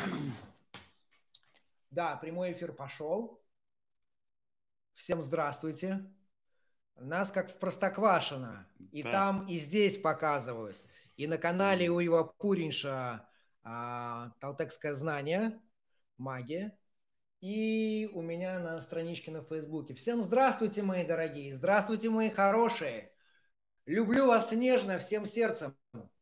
Да, прямой эфир пошел. Всем здравствуйте. Нас как в Простоквашино. И Да. там, и здесь показывают. И на канале у Ива Пуринша «Талтекское знание», магия. И у меня на страничке на Фейсбуке. Всем здравствуйте, мои дорогие. Здравствуйте, мои хорошие. Люблю вас нежно, всем сердцем.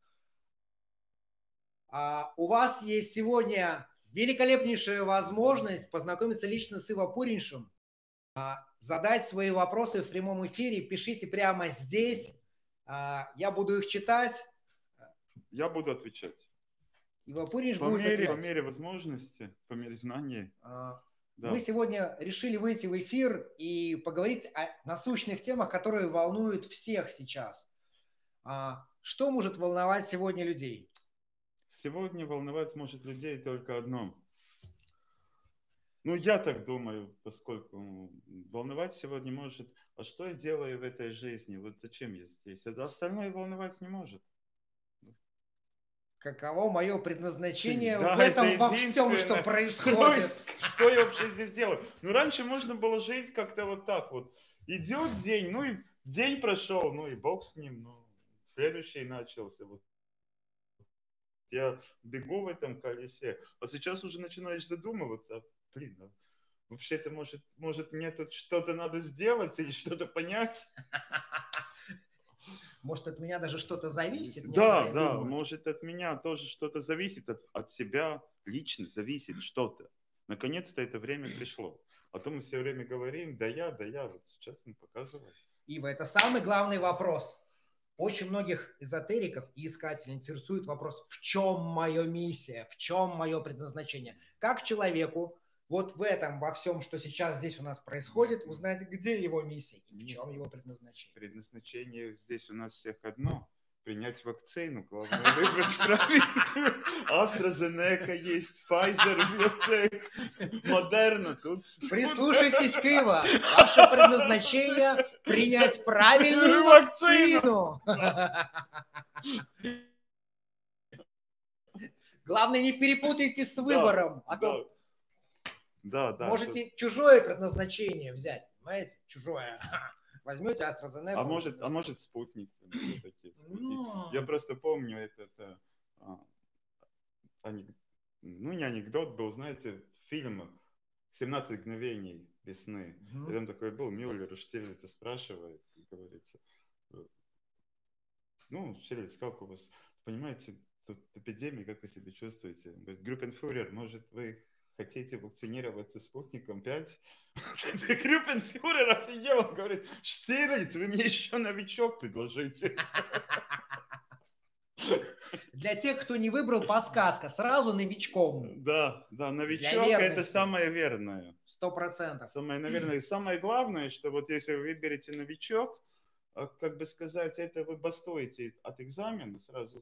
У вас есть сегодня великолепнейшая возможность познакомиться лично с Ива Пуриншем, задать свои вопросы в прямом эфире. Пишите прямо здесь. Я буду их читать. Я буду отвечать. Ива Пуринш По будет отвечать. По мере возможности, по мере знаний. Да. Мы сегодня решили выйти в эфир и поговорить о насущных темах, которые волнуют всех сейчас. Что может волновать сегодня людей? Сегодня волновать может людей только одно. Ну, я так думаю, поскольку волновать сегодня может, а что я делаю в этой жизни, вот зачем я здесь? Это остальное волновать не может. Каково мое предназначение Да, в этом, это во всем, что происходит? Что я вообще здесь делаю? Ну, раньше можно было жить как-то вот так вот. Идет день, ну и день прошел, ну и бог с ним, ну, следующий начался. Вот. Я бегу в этом колесе, а сейчас уже начинаешь задумываться, блин, вообще-то может мне тут что-то надо сделать или что-то понять? Может, от меня даже что-то зависит? Да, может от меня тоже что-то зависит, от себя лично зависит что-то. Наконец-то это время пришло. А то мы все время говорим, да я, вот сейчас он показывает. Ива, это самый главный вопрос. Очень многих эзотериков и искателей интересует вопрос, в чем моя миссия, в чем мое предназначение. Как человеку вот в этом, во всем, что сейчас здесь у нас происходит, узнать, где его миссия и в чем его предназначение. Предназначение здесь у нас всех одно. Принять вакцину, главное выбрать правильную. AstraZeneca есть, Pfizer, Biotech, Moderna. Тут... Прислушайтесь к Ива. Ваше предназначение – принять правильную вакцину. Главное, не перепутайте с выбором, а то можете чужое предназначение взять, понимаете? Чужое. Возьмете AstraZeneca. А может спутник. Я просто помню ну не анекдот был, знаете, фильм «17 мгновений весны». И там такой был, Мюллер у Штирлица спрашивает, как говорится, ну, Штирлиц, как у вас, понимаете, тут эпидемия, как вы себя чувствуете? Говорит, Группенфюрер, может, вы хотите вакцинироваться спутником 5? Группенфюрер офигел, говорит, Штирлиц, вы мне еще новичок предложите. Для тех, кто не выбрал, подсказка. Сразу новичком. Да, новичок это самое верное. 100%. Самое, наверное, самое главное, что вот если вы выберете новичок, как бы сказать, это вы бастуете от экзамена сразу.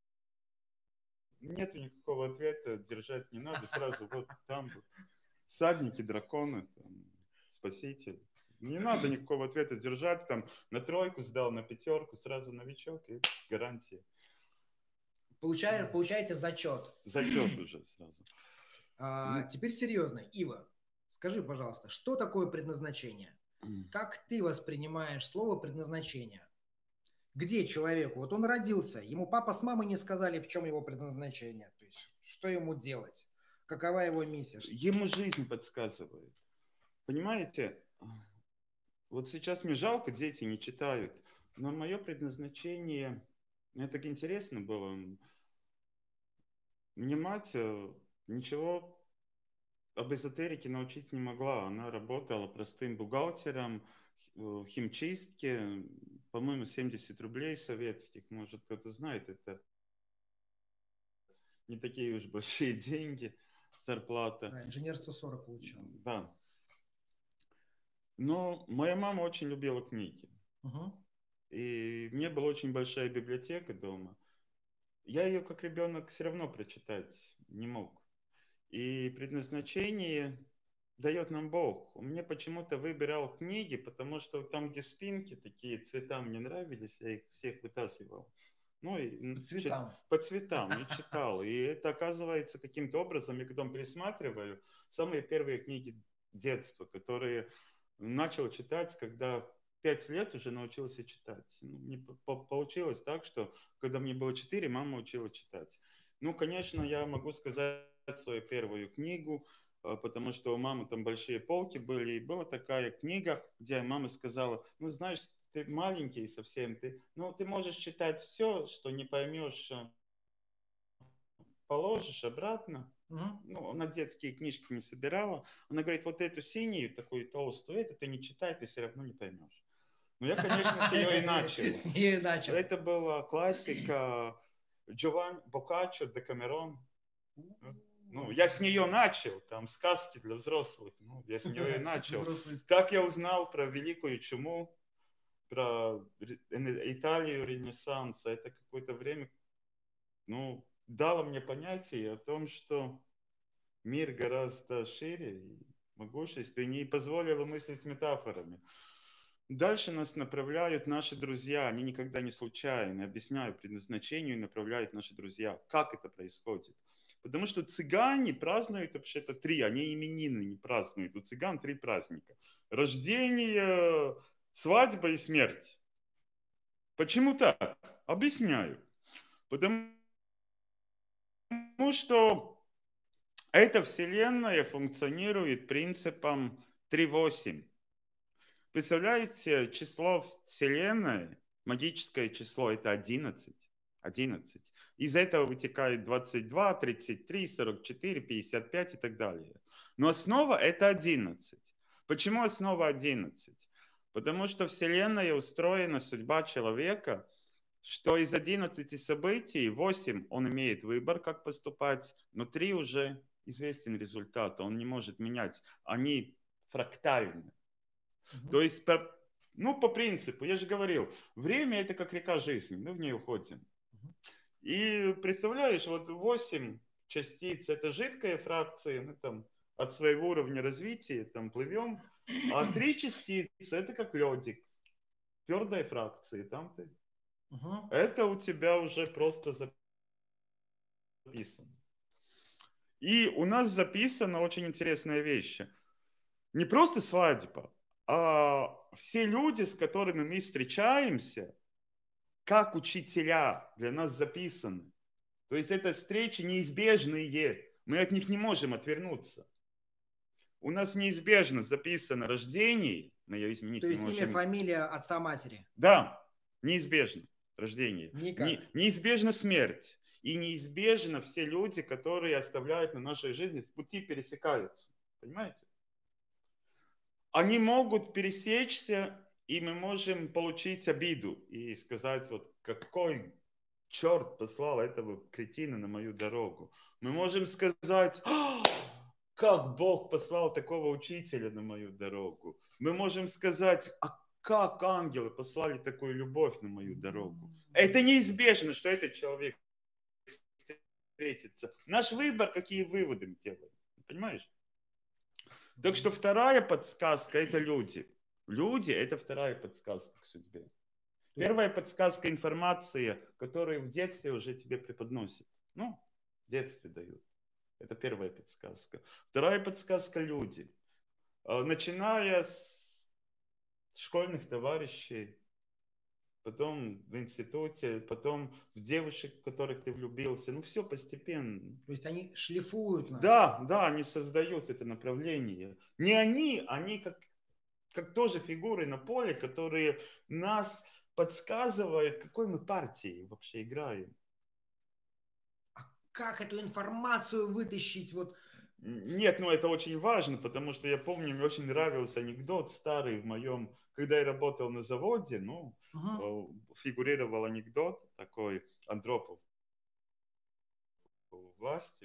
Нету никакого ответа, держать не надо. Сразу вот там всадники, драконы, там, спаситель. Не надо никакого ответа держать. Там на 3 сдал, на 5, сразу новичок и гарантия. Получаете зачет. Зачет уже сразу. Теперь серьезно. Ива, скажи, пожалуйста, что такое предназначение? Как ты воспринимаешь слово предназначение? Где человеку? Вот он родился, ему папа с мамой не сказали, в чем его предназначение. То есть, что ему делать? Какова его миссия? Ему жизнь подсказывает. Понимаете? Вот сейчас мне жалко, дети не читают. Но мое предназначение... Мне так интересно было. Мне мать ничего об эзотерике научить не могла. Она работала простым бухгалтером в химчистке. По-моему, 70 рублей советских. Может, кто-то знает, это не такие уж большие деньги, зарплата. Да, инженерство 40 получал. Да. Но моя мама очень любила книги. И мне была очень большая библиотека дома. Я ее как ребенок все равно прочитать не мог. И предназначение дает нам Бог. Он мне почему-то выбирал книги, потому что там, где спинки, такие цвета мне нравились, я их всех вытаскивал. Ну, и По цветам. по цветам, и читал. И это оказывается каким-то образом, я потом пересматриваю, самые первые книги детства, которые начал читать, когда 5 лет уже научился читать. Ну, получилось так, что когда мне было 4, мама учила читать. Ну, конечно, я могу сказать свою первую книгу, потому что у мамы там большие полки были, и была такая книга, где мама сказала, ну, знаешь, ты маленький совсем, ты можешь читать все, что не поймешь, положишь обратно. Ну, она детские книжки не собирала. Она говорит, вот эту синюю, такую толстую, эту ты не читай, ты все равно не поймешь. Ну, я, конечно, с нее и начал. С нее и начал. Это была классика Джованни Боккаччо, Декамерон. Ну, я с нее начал, там сказки для взрослых, ну, я с нее и начал. Так я узнал про Великую чуму, про Италию Ренессанса. Это какое-то время, ну, дало мне понятие о том, что мир гораздо шире и могущественнее, и позволило мыслить метафорами. Дальше нас направляют наши друзья, они никогда не случайны. Объясняю предназначению и направляют наши друзья. Как это происходит? Потому что цыгане празднуют вообще-то 3, они именины не празднуют. У цыган 3 праздника. Рождение, свадьба и смерть. Почему так? Объясняю. Потому что эта вселенная функционирует принципом 3-8. Представляете, число Вселенной, магическое число, это 11. 11. Из этого вытекает 22, 33, 44, 55 и так далее. Но основа это 11. Почему основа 11? Потому что Вселенная устроена, судьба человека, что из 11 событий 8 он имеет выбор, как поступать, но 3 уже известен результат, он не может менять. Они фрактальны. То есть, по принципу, я же говорил, время это как река жизни, мы в ней уходим. И представляешь, вот 8 частиц это жидкая фракция, мы там от своего уровня развития там плывем, а 3 частицы это как ледик, твердая фракция, там ты. Это у тебя уже просто записано. И у нас записана очень интересная вещь. Не просто свадьба, а все люди, с которыми мы встречаемся, как учителя для нас записаны. То есть это встречи неизбежные. Мы от них не можем отвернуться. У нас неизбежно записано рождение, мы ее изменить То не есть можем. имя, фамилия отца, матери? Да, неизбежно рождение. Никак. Неизбежна смерть. И неизбежно все люди, которые оставляют на нашей жизни, пути пересекаются. Понимаете? Они могут пересечься, и мы можем получить обиду и сказать, вот какой черт послал этого кретина на мою дорогу. Мы можем сказать, как Бог послал такого учителя на мою дорогу. Мы можем сказать, а как ангелы послали такую любовь на мою дорогу. Это неизбежно, что этот человек встретится. Наш выбор, какие выводы мы делаем. Понимаешь? Так что вторая подсказка – это люди. Люди – это вторая подсказка к судьбе. Первая подсказка – информация, которую в детстве уже тебе преподносят. Ну, в детстве дают. Это первая подсказка. Вторая подсказка – люди. Начиная с школьных товарищей, потом в институте, потом в девушек, в которых ты влюбился. Ну, все постепенно. То есть они шлифуют нас. Да, они создают это направление. Не они как тоже фигуры на поле, которые нас подсказывают, какой мы партии вообще играем. А как эту информацию вытащить? Вот. Нет, это очень важно, потому что я помню, мне очень нравился анекдот старый в моем, когда я работал на заводе, фигурировал анекдот такой Андропов у власти,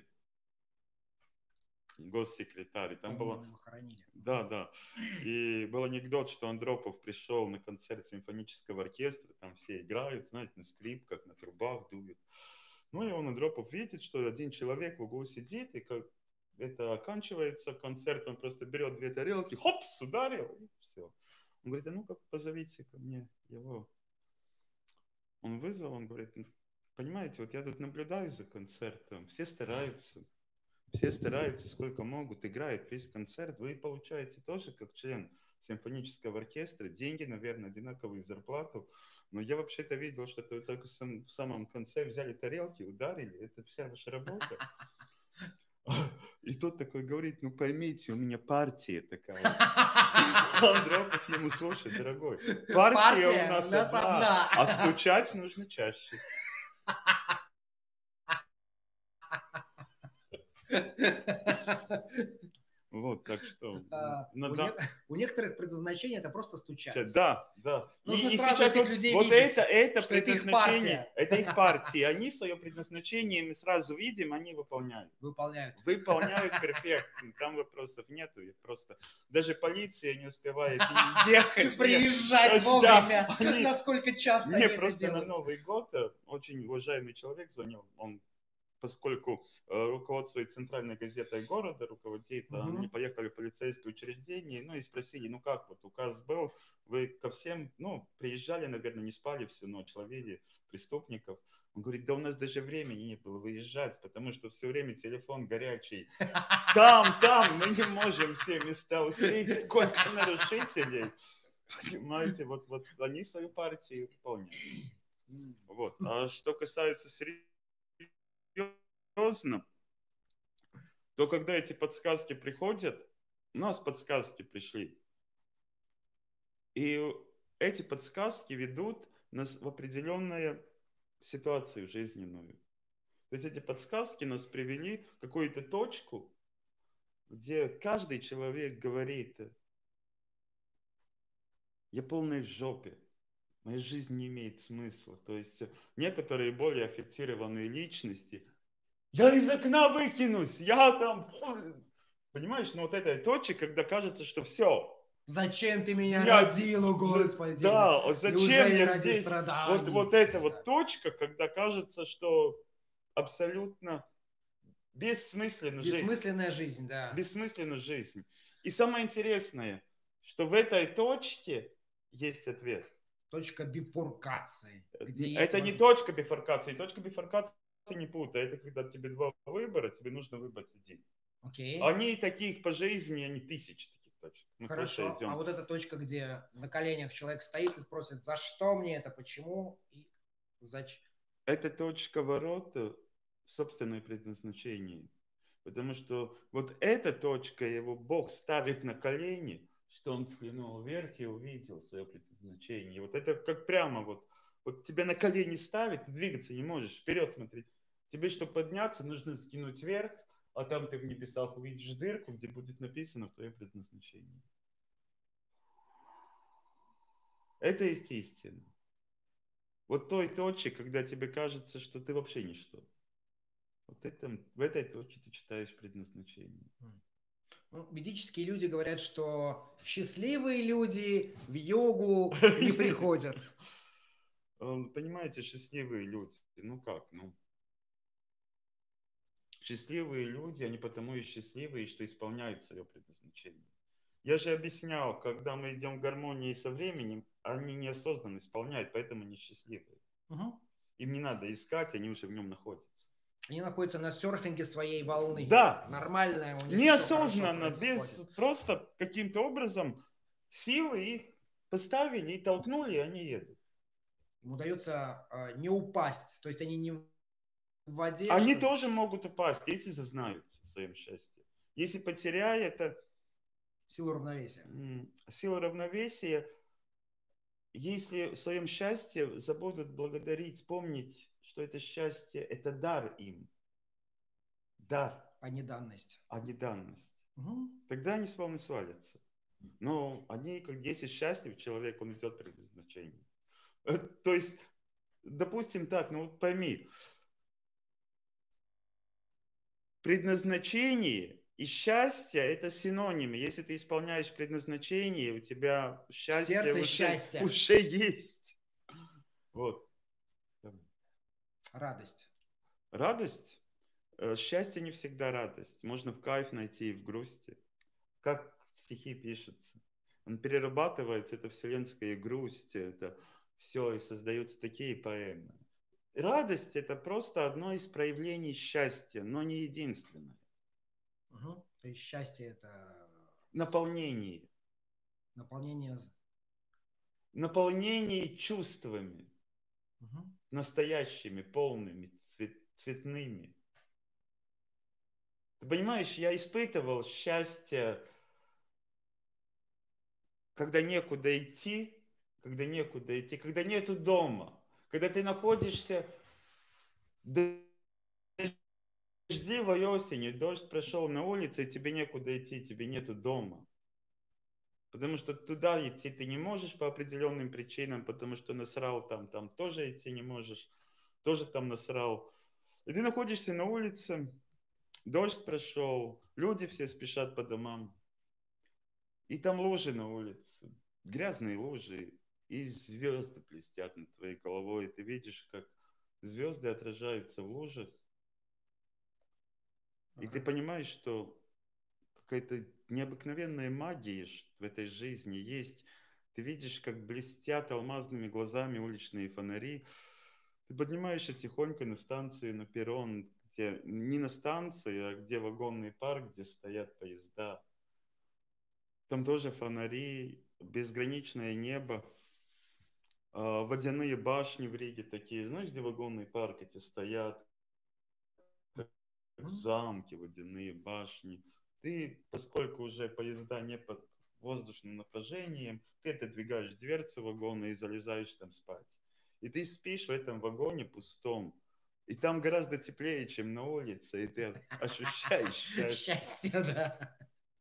госсекретарь. Там было... Да. И был анекдот, что Андропов пришел на концерт симфонического оркестра, там все играют, знаете, на скрипках, на трубах дуют. Ну и он, Андропов, видит, что один человек в углу сидит, и как это оканчивается концерт, он просто берет 2 тарелки, хопс, ударил, и все. Он говорит, а ну-ка позовите ко мне его. Он вызвал, он говорит, понимаете, вот я тут наблюдаю за концертом, все стараются, сколько могут, играют весь концерт. Вы получаете тоже, как член симфонического оркестра, деньги, наверное, одинаковые, зарплату. Но я вообще-то видел, что это вы только в самом конце взяли тарелки, ударили. Это вся ваша работа. И тот такой говорит, ну поймите, у меня партия такая. Андропов ему, слушай, дорогой, партия у нас одна, а стучать нужно чаще. Вот, так что у некоторых предназначение это просто стучать. Да, да. Нужно и сразу сейчас этих людей вот видеть, это что это их предназначение, партия. это их партия. Они свое предназначение, мы сразу видим, они выполняют. Выполняют перфектно. Там вопросов нету. Просто даже полиция не успевает ехать. Приезжать вовремя. Насколько часто они это просто делают. на Новый год очень уважаемый человек звонил. Он, поскольку руководствует центральной газетой города, руководит, они поехали в полицейское учреждение, ну и спросили, ну как вот указ был, вы ко всем, ну, приезжали, наверное, не спали всю ночь, ловили преступников. Он говорит, да у нас даже времени не было выезжать, потому что все время телефон горячий. Там, мы не можем все места успеть, сколько нарушителей. Понимаете, вот они свою партию выполняют. Вот. А что касается серьезно, то когда эти подсказки приходят, у нас подсказки пришли, и эти подсказки ведут нас в определенную ситуацию жизненную. То есть эти подсказки нас привели в какую-то точку, где каждый человек говорит, я полный в жопе, моя жизнь не имеет смысла. То есть некоторые более аффектированные личности, я из окна выкинусь, я там... Понимаешь, ну вот эта точка, когда кажется, что все. Зачем ты меня родил, Господи? Да, зачем я здесь? Вот эта вот точка, когда кажется, что абсолютно бессмысленна жизнь. Бессмысленная жизнь, да. Бессмысленна жизнь. И самое интересное, что в этой точке есть ответ. Точка бифуркации. Это не точка бифуркации. Точка бифуркации не путай. Это когда тебе два выбора, тебе нужно выбрать один. Окей. Они таких по жизни, они тысячи таких точек. Хорошо. А вот эта точка, где на коленях человек стоит и спросит, за что мне это, почему и зачем? Это точка ворота в собственное предназначение. Потому что вот эта точка его Бог ставит на колени, что он взглянул вверх и увидел свое предназначение. Вот это как прямо вот тебя на колени ставит, ты двигаться не можешь, вперед смотреть. Тебе, чтобы подняться, нужно скинуть вверх, а там ты в небесах увидишь дырку, где будет написано твое предназначение. Это есть истина. Вот той точке, когда тебе кажется, что ты вообще ничто. Вот в этой точке ты читаешь предназначение. Ну, ведические люди говорят, что счастливые люди в йогу не приходят. Понимаете, счастливые люди, ну как, счастливые люди, они потому и счастливые, что исполняют свое предназначение. Я же объяснял, когда мы идем в гармонии со временем, они неосознанно исполняют, поэтому они счастливые. Им не надо искать, они уже в нем находятся. Они находятся на серфинге своей волны. Да. Нормальная у них. Неосознанно, просто каким-то образом силы их поставили и толкнули, и они едут. Им удается не упасть, то есть они не в воде. Они тоже могут упасть, если зазнаются в своем счастье. Если потеряя это... Силу равновесия. Силу равновесия. Если в своем счастье забудут благодарить, вспомнить, что это счастье, это дар им. Дар. А не данность. А не данность. Тогда они с волны свалятся. Но они, если счастлив человек, он идет предназначение. То есть, допустим так, ну вот пойми, предназначение и счастье – это синонимы. Если ты исполняешь предназначение, у тебя счастье уже есть. Вот. Радость. Радость? Счастье не всегда радость. Можно в кайф найти и в грусти. Как стихи пишутся. Он перерабатывается, это вселенская грусть, это все, и создаются такие поэмы. Радость – это просто одно из проявлений счастья, но не единственное. Угу. То есть счастье – это Наполнение. наполнение. Наполнение чувствами. Угу. Настоящими, полными, цветными. Ты понимаешь, я испытывал счастье, когда некуда идти, когда нету дома, когда ты находишься дождливой осенью, дождь прошел на улице, и тебе некуда идти, тебе нету дома. Потому что туда идти ты не можешь по определенным причинам, потому что насрал там тоже идти не можешь, тоже там насрал. И ты находишься на улице, дождь прошел, люди все спешат по домам. И там лужи на улице, грязные лужи, и звезды блестят над твоей головой. И ты видишь, как звезды отражаются в лужах. И ты понимаешь, что какая-то необыкновенная магия в этой жизни есть. Ты видишь, как блестят алмазными глазами уличные фонари. Ты поднимаешься тихонько на станцию, на перрон, где не на станции, а где вагонный парк, где стоят поезда. Там тоже фонари, безграничное небо, водяные башни в Риге такие. Знаешь, где вагонный парк эти стоят? Как замки, водяные башни. Ты, поскольку уже поезда не под воздушным напряжением, ты отодвигаешь дверцу вагона и залезаешь там спать. И ты спишь в этом вагоне пустом. И там гораздо теплее, чем на улице, и ты ощущаешь счастье. Счастье, да.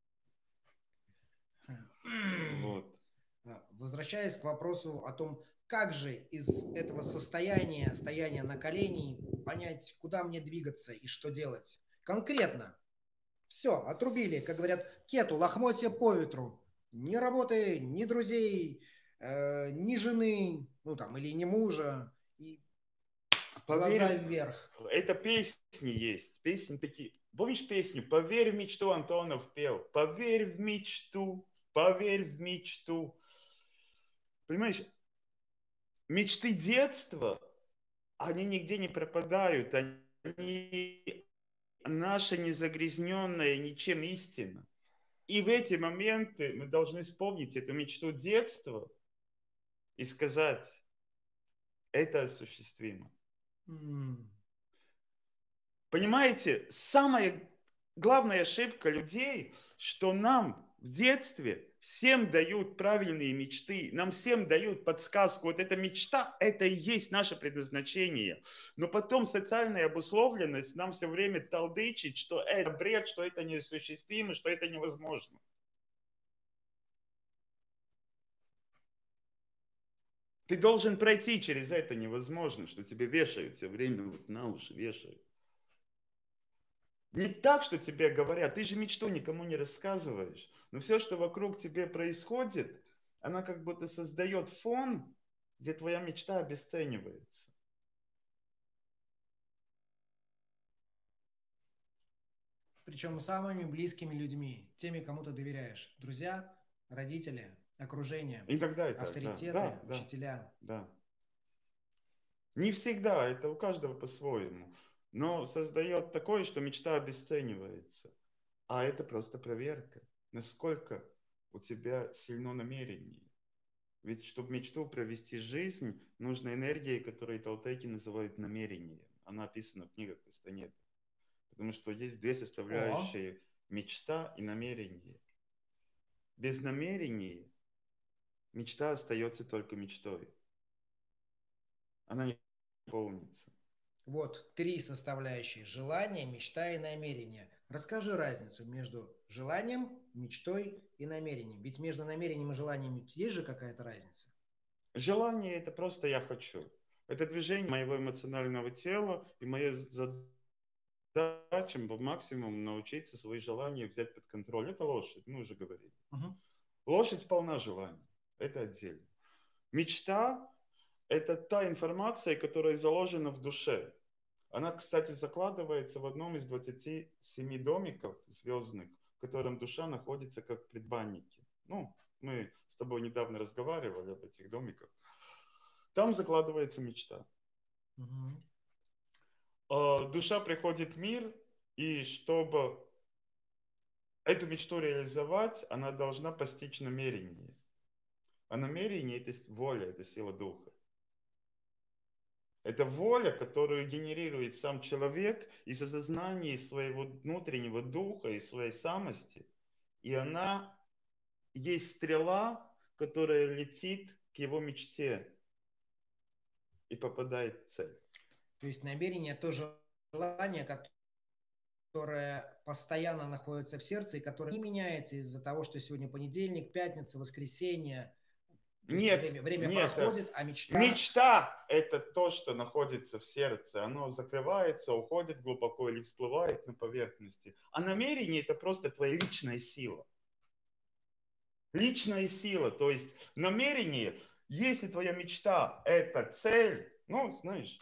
Вот. Возвращаясь к вопросу о том, как же из этого состояния, стояния на коленей, понять, куда мне двигаться и что делать. Конкретно. Все, отрубили, как говорят, кету, лохмотья по ветру. Ни работы, ни друзей, ни жены, ну там, или ни мужа. И глаза Поверь, вверх. это песни есть. Песни такие. Помнишь песню «Поверь в мечту» Антонов пел? Поверь в мечту, поверь в мечту. Понимаешь, мечты детства, они нигде не пропадают. Они наша незагрязненная ничем истина. И в эти моменты мы должны вспомнить эту мечту детства и сказать, это осуществимо. Понимаете, самая главная ошибка людей, что нам в детстве всем дают правильные мечты, нам всем дают подсказку, вот эта мечта, это и есть наше предназначение. Но потом социальная обусловленность нам все время толдычит, что это бред, что это неосуществимо, что это невозможно. Ты должен пройти через это невозможно, что тебе вешают все время, вот на уши вешают. Не так, что тебе говорят, ты же мечту никому не рассказываешь, но все, что вокруг тебе происходит, она как будто создает фон, где твоя мечта обесценивается. Причем самыми близкими людьми, теми, кому ты доверяешь. Друзья, родители, окружение, Иногда и так, да, авторитеты, да, да, учителя. да. Не всегда, это у каждого по-своему, но создает такое, что мечта обесценивается. А это просто проверка, насколько у тебя сильно намерение. Ведь чтобы мечту провести жизнь, нужна энергия, которую толтеки называют намерением. Она описана в книгах Кастанеды. Потому что есть две О, составляющие: мечта и намерение. Без намерения мечта остается только мечтой. Она не полнится. вот три составляющие: желание, мечта и намерение. Расскажи разницу между желанием, мечтой и намерением. Ведь между намерением и желанием есть же какая-то разница. Желание – это просто «я хочу». Это движение моего эмоционального тела, и моя задача по максимуму научиться свои желания взять под контроль. Это лошадь, мы уже говорили. Угу. Лошадь полна желаний, это отдельно. Мечта – это та информация, которая заложена в душе. Она, кстати, закладывается в одном из 27 домиков звездных, в котором душа находится как в предбаннике. Ну, мы с тобой недавно разговаривали об этих домиках. Там закладывается мечта. Мгм. Душа приходит в мир, и чтобы эту мечту реализовать, она должна постичь намерение. А намерение – это воля, это сила духа. Это воля, которую генерирует сам человек из осознания своего внутреннего духа и своей самости. И она есть стрела, которая летит к его мечте и попадает в цель. То есть намерение тоже желание, которое постоянно находится в сердце и которое не меняется из-за того, что сегодня понедельник, пятница, воскресенье. То есть Нет, время нет. проходит, а мечта... Мечта – это то, что находится в сердце. Оно закрывается, уходит глубоко или всплывает на поверхности. А намерение – это просто твоя личная сила. Личная сила, то есть намерение, если твоя мечта – это цель, ну, знаешь,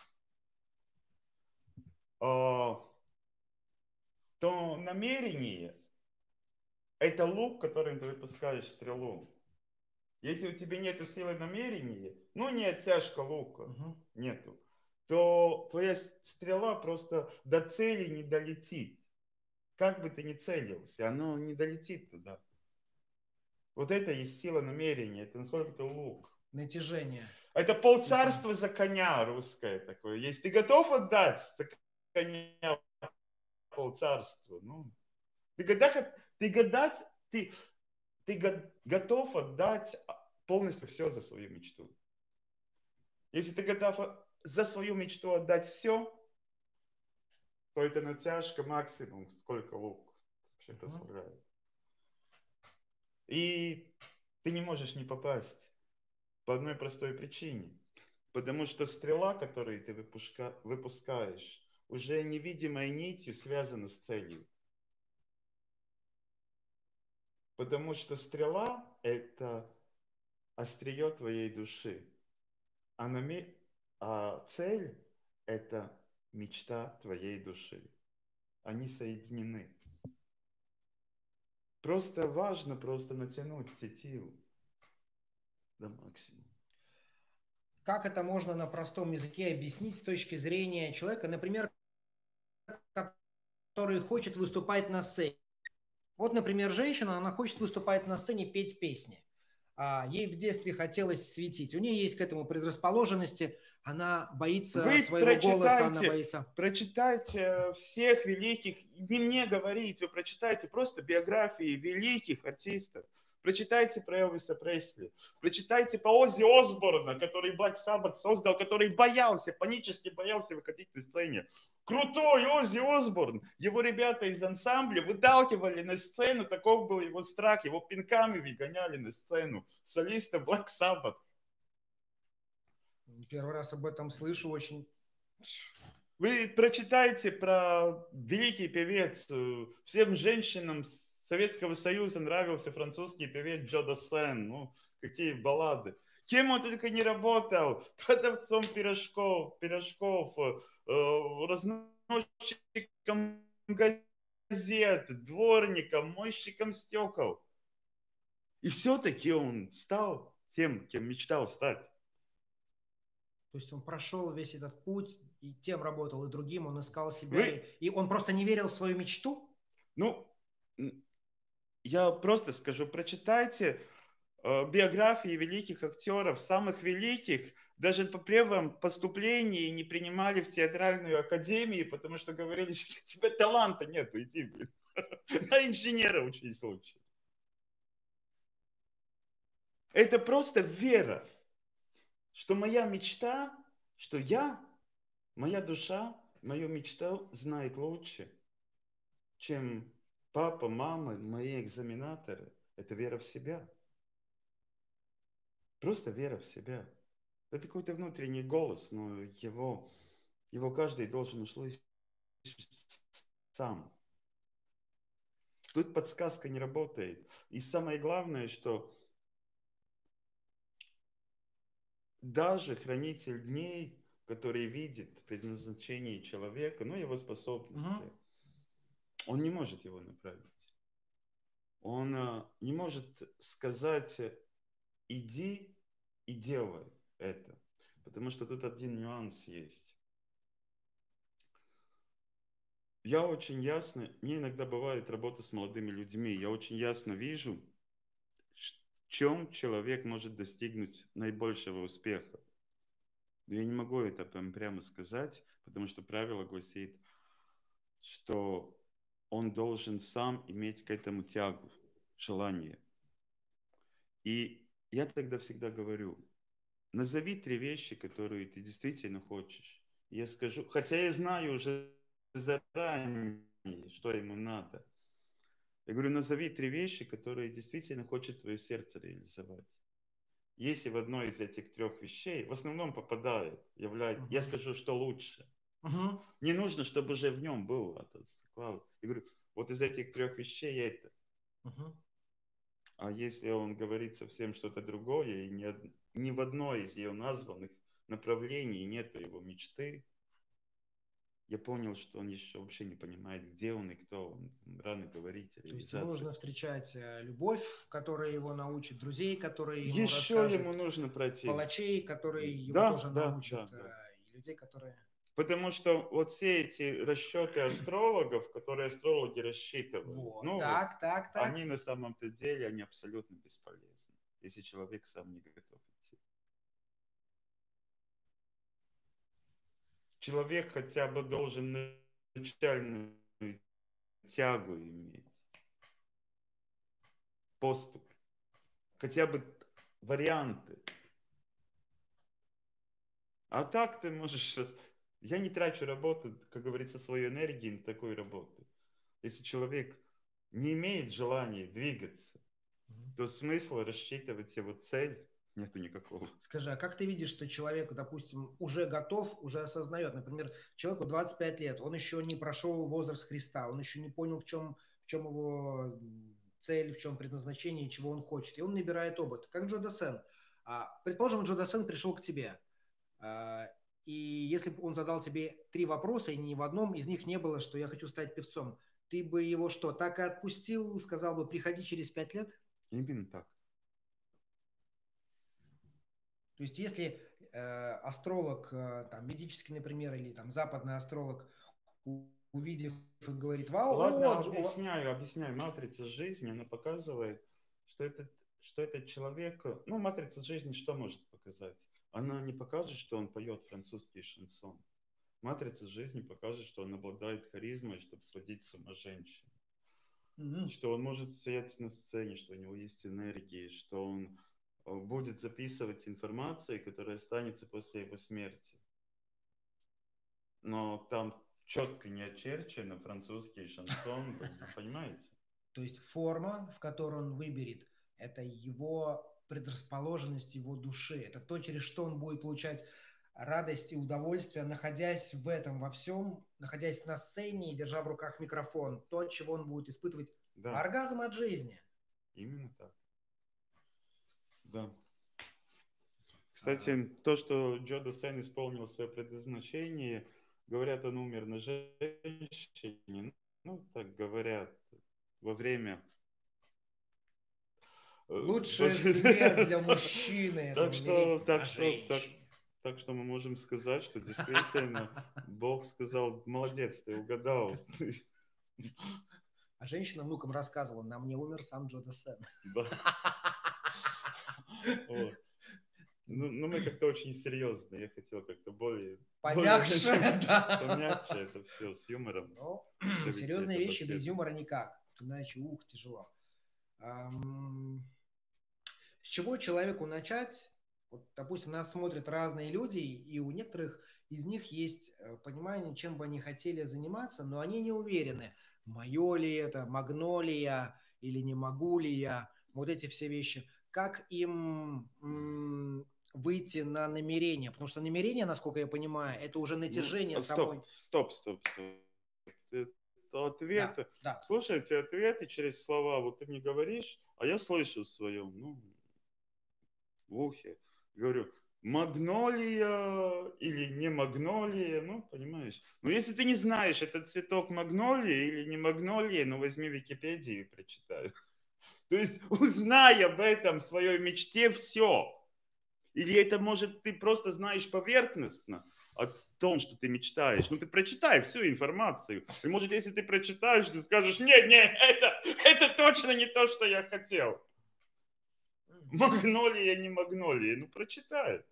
то намерение – это лук, которым ты выпускаешь стрелу. Если у тебя нет силы намерения, ну, не оттяжка лука, нету, то твоя стрела просто до цели не долетит. Как бы ты ни целился, оно не долетит туда. Вот это есть сила намерения, это насколько-то лук. Натяжение. Это полцарства за коня русское такое. Если ты готов отдать за коня полцарства, ну, ты готов отдать полностью все за свою мечту. Если ты готов за свою мечту отдать все, то это натяжка максимум, сколько лук вообще позволяет. И ты не можешь не попасть по одной простой причине. Потому что стрела, которую ты выпускаешь, уже невидимой нитью связана с целью. Потому что стрела – это острие твоей души. А цель – это мечта твоей души. Они соединены. Просто важно натянуть тетиву до максимума. Как это можно на простом языке объяснить с точки зрения человека, например, который хочет выступать на сцене? Вот, например, женщина, она хочет выступать на сцене, петь песни. Ей в детстве хотелось светить. У нее есть к этому предрасположенности. Она боится Вы своего голоса, она прочитайте всех великих, не мне говорить, вы прочитайте просто биографии великих артистов. Прочитайте про Элвиса Пресли, прочитайте по Оззи Осборна, который Black Sabbath создал, который боялся, панически боялся выходить на сцене. Крутой Оззи Осборн, его ребята из ансамбля выталкивали на сцену, таков был его страх, его пинками выгоняли на сцену. Солиста Black Sabbath. Первый раз об этом слышу, очень... Вы прочитайте про великий певец. Всем женщинам Советского Союза нравился французский певец Джо Дассен. Ну, какие баллады. Кем он только не работал. Продавцом пирожков, разносчиком газет, дворником, мойщиком стекол. И все-таки он стал тем, кем мечтал стать. То есть он прошел весь этот путь, и тем работал, и другим, он искал себя, и он просто не верил в свою мечту? Ну, я просто скажу, прочитайте биографии великих актеров, самых великих, даже по первом поступлении не принимали в театральную академию, потому что говорили, что у тебя таланта нет, иди, блин, на инженера учись лучше. Это просто вера, что моя мечта, что моя душа, мою мечту знает лучше, чем папа, мама, мои экзаменаторы. Это вера в себя. Просто вера в себя. Это какой-то внутренний голос, но его каждый должен услышать сам. Тут подсказка не работает. И самое главное, что даже хранитель дней, который видит предназначение человека, ну, его способности, он не может его направить. Он не может сказать, иди и делай это. Потому что тут один нюанс есть. Я очень ясно, мне иногда бывает работа с молодыми людьми, я очень ясно вижу, в чем человек может достигнуть наибольшего успеха. Но я не могу это прямо сказать, потому что правило гласит, что он должен сам иметь к этому тягу, желание. И я тогда всегда говорю, назови 3 вещи, которые ты действительно хочешь. Я скажу, хотя я знаю уже заранее, что ему надо. Я говорю, назови 3 вещи, которые действительно хочет твое сердце реализовать. Если в одной из этих 3 вещей, в основном попадает, я скажу, что лучше. Не нужно, чтобы уже в нем было. Я говорю, вот из этих 3 вещей это. А если он говорит совсем что-то другое, и ни в одной из ее названных направлений нету его мечты, я понял, что он еще вообще не понимает, где он и кто он. Рано говорить о То есть ему нужно реализации. встречать любовь, которая его научит, друзей, которые ему Еще расскажут, ему нужно пройти. палачей, которые его Да, тоже да, научат, да. и людей, которые... Потому что вот все эти расчеты астрологов, которые астрологи рассчитывают, Вот, так. они на самом-то деле, они абсолютно бесполезны, если человек сам не готов идти. Человек хотя бы должен начальную тягу иметь, поступ, хотя бы варианты. А так ты можешь... Я не трачу работу, как говорится, свою энергию на такую работу. Если человек не имеет желания двигаться, то смысла рассчитывать его цель нету никакого. Скажи, а как ты видишь, что человек, допустим, уже готов, уже осознает, например, человеку 25 лет, он еще не прошел возраст Христа, он еще не понял, в чем его цель, в чем предназначение, чего он хочет, и он набирает опыт, как Джо Дассен. Предположим, Джо Дассен пришел к тебе, и если бы он задал тебе 3 вопроса, и ни в одном из них не было, что я хочу стать певцом, ты бы его что, так и отпустил, сказал бы, приходи через 5 лет? Именно так. То есть если астролог, там, ведический, например, или там западный астролог, увидев, говорит, вау, Ладно, объясняю. Матрица жизни, она показывает, что этот человек... Ну, матрица жизни что может показать? Она не покажет, что он поет французский шансон. Матрица жизни покажет, что он обладает харизмой, чтобы сводить с ума женщин. Что он может стоять на сцене, что у него есть энергия, что он будет записывать информацию, которая останется после его смерти. Но там четко не очерчено французский шансон, понимаете? То есть форма, в которой он выберет, это его предрасположенность его души, это то, через что он будет получать радость и удовольствие, находясь в этом во всем, находясь на сцене и держа в руках микрофон, то, от чего он будет испытывать оргазм от жизни. Именно так. Да. Кстати, то, что Джо Дассен исполнил свое предназначение, говорят, он умер на женщине. Ну, так говорят, во время... Лучшая смерть для мужчины. Так что мы можем сказать, что действительно Бог сказал, молодец, ты угадал. А женщина внукам рассказывала, на мне умер сам Джо Дассен. Да. Вот. Ну, мы как-то очень серьезно. Я хотел как-то более... Помягче, да. Помягче это все, с юмором. Но серьезные вещи без юмора никак. Иначе, тяжело. С чего человеку начать? Вот, допустим, нас смотрят разные люди, и у некоторых из них есть понимание, чем бы они хотели заниматься, но они не уверены, мое ли это, магнолия или не могу ли я, вот эти все вещи. Как им выйти на намерение? Потому что намерение, насколько я понимаю, это уже натяжение самой... Стоп. Это ответы. Да. Слушайте, ответы через слова. Вот ты мне говоришь, а я слышу в своем, в ухе. Говорю, магнолия или не магнолия, понимаешь. Но если ты не знаешь, это цветок магнолии или не магнолия, возьми Википедию и прочитай. То есть узнай об этом в своей мечте все. Или это, может, ты просто знаешь поверхностно. том, что ты мечтаешь. Ну, ты прочитай всю информацию. И может, если ты прочитаешь, ты скажешь, нет, нет, это точно не то, что я хотел. Магнолия, не магнолия. Ну, прочитай.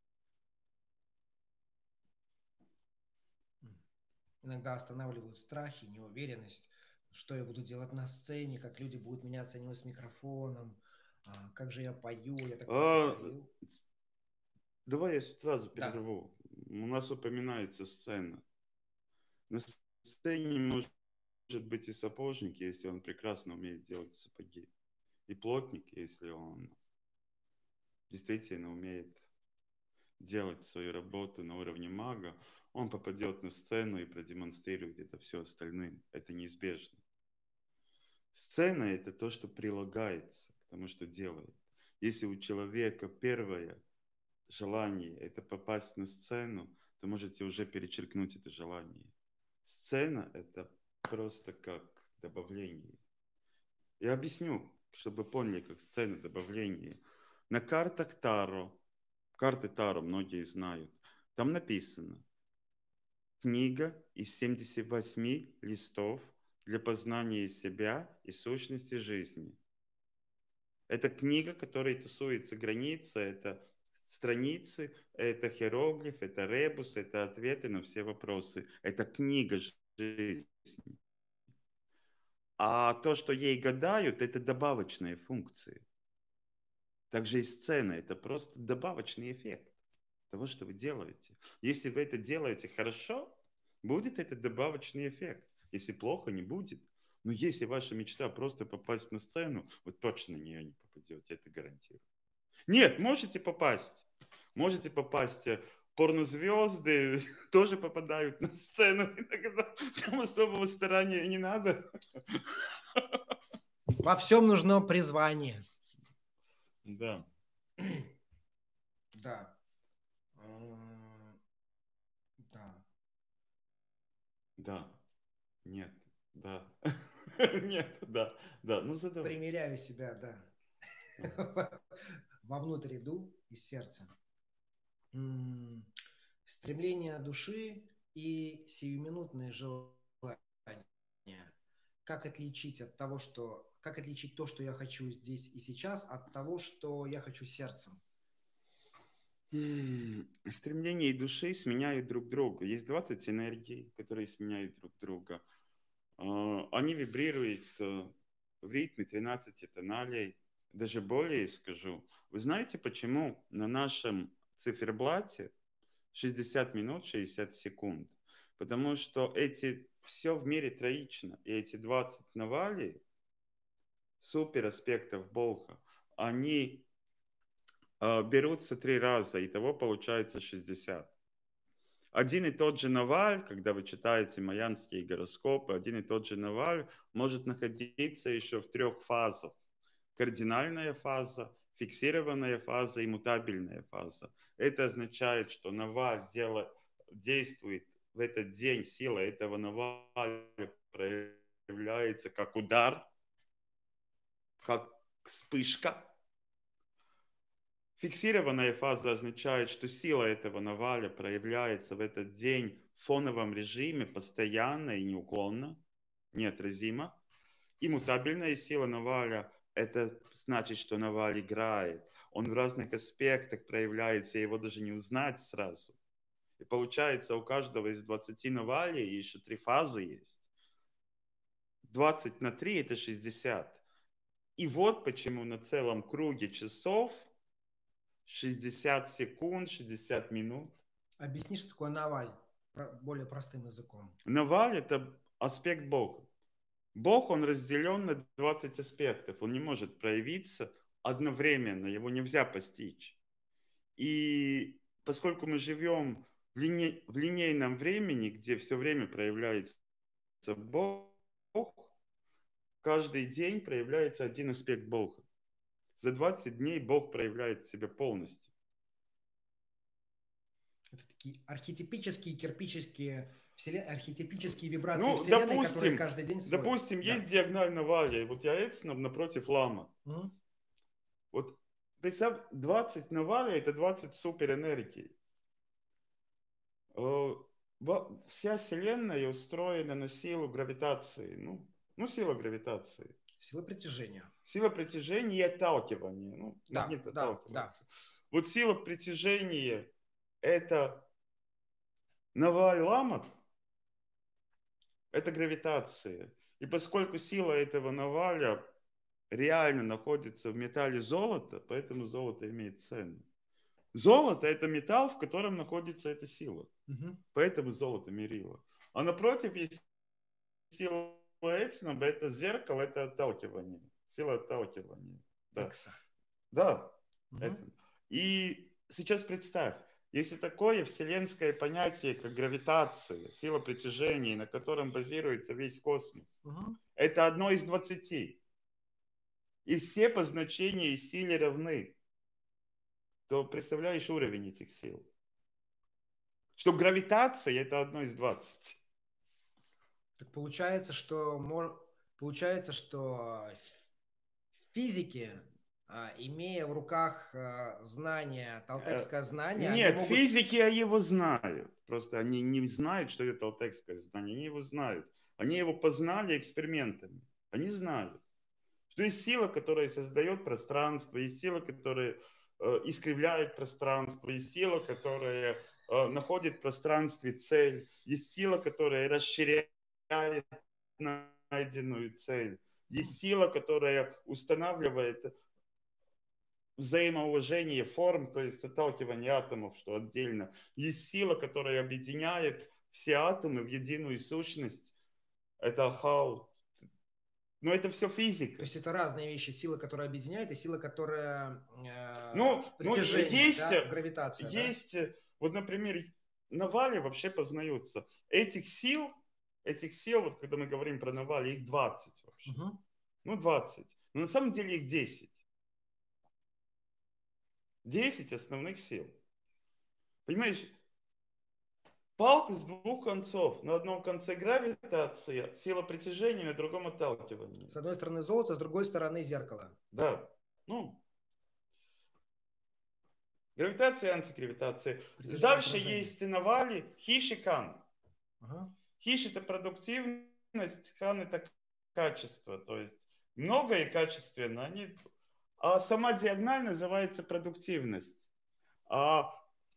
Иногда останавливают страхи, неуверенность, что я буду делать на сцене, как люди будут меня оценивать с микрофоном, как же я пою, я так плохо пою. Давай я сразу Да. прерву. У нас упоминается сцена. На сцене может быть и сапожник, если он прекрасно умеет делать сапоги. И плотник, если он действительно умеет делать свою работу на уровне мага, он попадет на сцену и продемонстрирует это все остальным. Это неизбежно. Сцена – это то, что прилагается к тому, что делает. Если у человека первое желание – это попасть на сцену, то можете уже перечеркнуть это желание. Сцена – это просто как добавление. Я объясню, чтобы поняли, как сцена добавления. На картах Таро, карты Таро многие знают, там написано книга из 78 листов для познания себя и сущности жизни. Это книга, которой тусуется граница, это страницы, это хероглиф, это ребус, это ответы на все вопросы. Это книга жизни. А то, что ей гадают, это добавочные функции. Также и сцена – это просто добавочный эффект того, что вы делаете. Если вы это делаете хорошо, будет этот добавочный эффект. Если плохо, не будет. Но если ваша мечта просто попасть на сцену, вы точно на нее не попадете, это гарантирую. Нет, можете попасть. Можете попасть. Порнозвезды тоже попадают на сцену иногда. Там особого старания не надо. Во всем нужно призвание. Да. Да. Да. Да. Нет. Да. Нет. Да. Да. Ну задавай. Примеряю себя, да. Вовнутрь иду из сердца. Стремление души и сиюминутные желания. Как отличить как отличить то, что я хочу здесь и сейчас, от того, что я хочу сердцем? Стремления и души сменяют друг друга. Есть 20 энергий, которые сменяют друг друга. Они вибрируют в ритме 13 тоналей. Даже более скажу. Вы знаете, почему на нашем циферблате 60 минут 60 секунд? Потому что все в мире троично. И эти 20 навалий, супер аспектов Бога, они берутся 3 раза, и того получается 60. Один и тот же наваль, когда вы читаете майянские гороскопы, один и тот же наваль может находиться еще в 3 фазах. Кардинальная фаза, фиксированная фаза и мутабельная фаза. Это означает, что наваль действует в этот день, сила этого наваля проявляется как удар, как вспышка. Фиксированная фаза означает, что сила этого наваля проявляется в этот день в фоновом режиме постоянно и неуклонно, неотразимо. И мутабельная сила наваля – это значит, что наваль играет. Он в разных аспектах проявляется, его даже не узнать сразу. И получается, у каждого из 20 навалей еще 3 фазы есть. 20 на 3 – это 60. И вот почему на целом круге часов 60 секунд, 60 минут. Объясни, что такое наваль более простым языком. Наваль – это аспект Бога. Бог, он разделен на 20 аспектов. Он не может проявиться одновременно, его нельзя постичь. И поскольку мы живем в линейном времени, где все время проявляется Бог, каждый день проявляется один аспект Бога. За 20 дней Бог проявляет себя полностью. Это такие архетипические, архетипические вибрации Вселенной, допустим, которые каждый день сводят. Допустим, есть диагональ наваля, и вот я Эцнов напротив лама. Вот представь, 20 наваля – это 20 суперэнергий. Вся Вселенная устроена на силу гравитации. Сила гравитации. Сила притяжения. Сила притяжения и отталкивания. Магнит отталкивается. Да. Вот сила притяжения – это Наваль Ламат, это гравитация. И поскольку сила этого Наваля реально находится в металле золота, поэтому золото имеет цену. Золото – это металл, в котором находится эта сила. Угу. Поэтому золото мерило. А напротив есть сила Эцнеба, это зеркало, это отталкивание. Сила отталкивания. Да. Да. Угу. И сейчас представь, если такое вселенское понятие, как гравитация, сила притяжения, на котором базируется весь космос, это одно из 20, и все по значению и силе равны, то представляешь уровень этих сил. Что гравитация это одно из 20. Так получается, что физики, имея в руках знания, толтекское знание, нет, могут... физики его знают. Просто они не знают, что это толтекское знание. Они его знают. Они его познали экспериментами. Они знают, что есть сила, которая создает пространство, есть сила, которая искривляет пространство, есть сила, которая находит в пространстве цель, есть сила, которая расширяет найденную цель, есть сила, которая устанавливает взаимоуважение форм, то есть отталкивание атомов, что отдельно. Есть сила, которая объединяет все атомы в единую сущность. Это Ахау. Но это все физика. То есть это разные вещи. Сила, которая объединяет, и сила, которая притяжение, есть, гравитация. Есть, вот, например, Навали вообще познаются. Этих сил, вот когда мы говорим про Навали, их 20 вообще. 20. Но на самом деле их 10. 10 основных сил. Понимаешь, палка с двух концов. На одном конце гравитация, сила притяжения, на другом отталкивание. С одной стороны золото, с другой стороны зеркало. Да. Гравитация, антигравитация. Дальше есть Навали, Хиш и Кан. Хиш это продуктивность, Кан это качество. То есть много и качественно. А сама диагональ называется продуктивность. А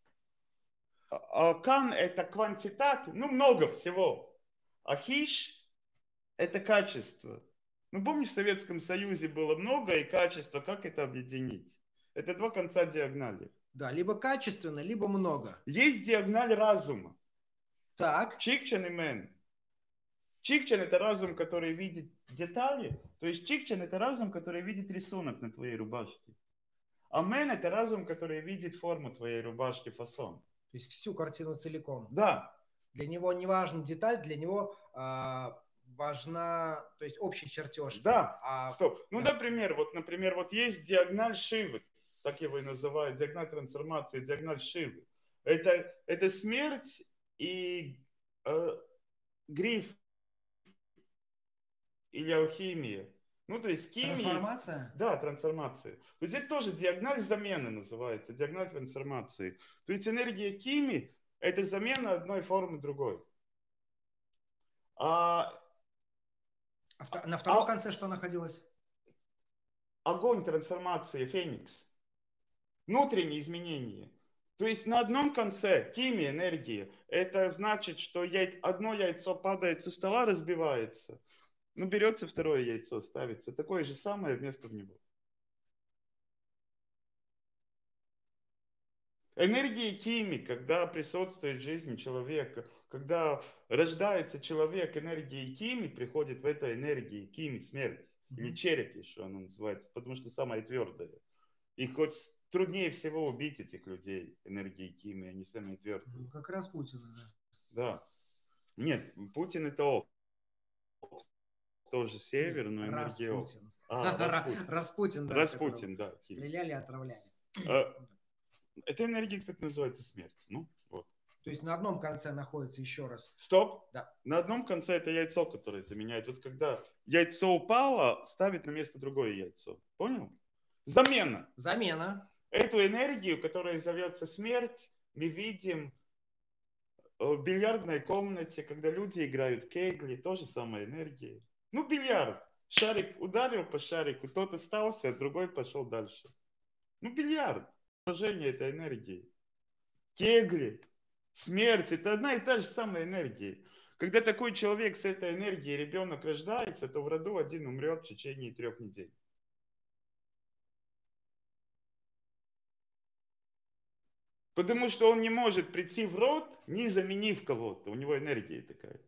Кан это квантитат, много всего. А Хиш это качество. Помнишь, в Советском Союзе было много и качество, как это объединить? Это два конца диагонали. Да, либо качественно, либо много. Есть диагональ разума. Так. Чикчен и Мен. Чикчен это разум, который видит детали. То есть Чикчен это разум, который видит рисунок на твоей рубашке. А Мен это разум, который видит форму твоей рубашки, фасон. То есть всю картину целиком. Да. Для него не важна деталь, для него важна, то есть общий чертеж. Да. Стоп. Например, вот есть диагональ Шивы. Так его и называют, диагональ трансформации, диагональ Шивы. Это смерть и гриф или алхимия. То есть химия. Трансформация? Да, трансформация. То есть это тоже диагональ замены называется, диагональ трансформации. То есть энергия химии – это замена одной формы другой. На втором конце что находилось? Огонь трансформации, феникс. Внутренние изменения. То есть на одном конце химия, энергия. Это значит, что одно яйцо падает со стола, разбивается. Берется второе яйцо, ставится. Такое же самое вместо него. Энергия химии, когда присутствует в жизни человека, когда рождается человек, энергия химии приходит в этой энергии, химии, смерть. Или череп еще она называется, потому что самая твердая. И хоть труднее всего убить этих людей, энергией химии, они самые твердые. Как раз Путин, да. Да. Нет, Путин это ок. Тоже север, но энергия ок. Распутин, да. Распутин, да. Стреляли, отравляли. Эта энергия, кстати, называется смерть. Вот. То есть на одном конце находится еще раз. Стоп. Да. На одном конце это яйцо, которое заменяет. Вот когда яйцо упало, ставит на место другое яйцо. Понял? Замена. Эту энергию, которая зовется смерть, мы видим в бильярдной комнате, когда люди играют кегли, тоже самая энергия. Ну, бильярд. Шарик ударил по шарику, тот остался, а другой пошел дальше. Ну, бильярд. Положение этой энергии. Кегли, смерть, это одна и та же самая энергия. Когда такой человек с этой энергией, ребенок рождается, то в роду один умрет в течение 3 недель. Потому что он не может прийти в род, не заменив кого-то. У него энергия такая.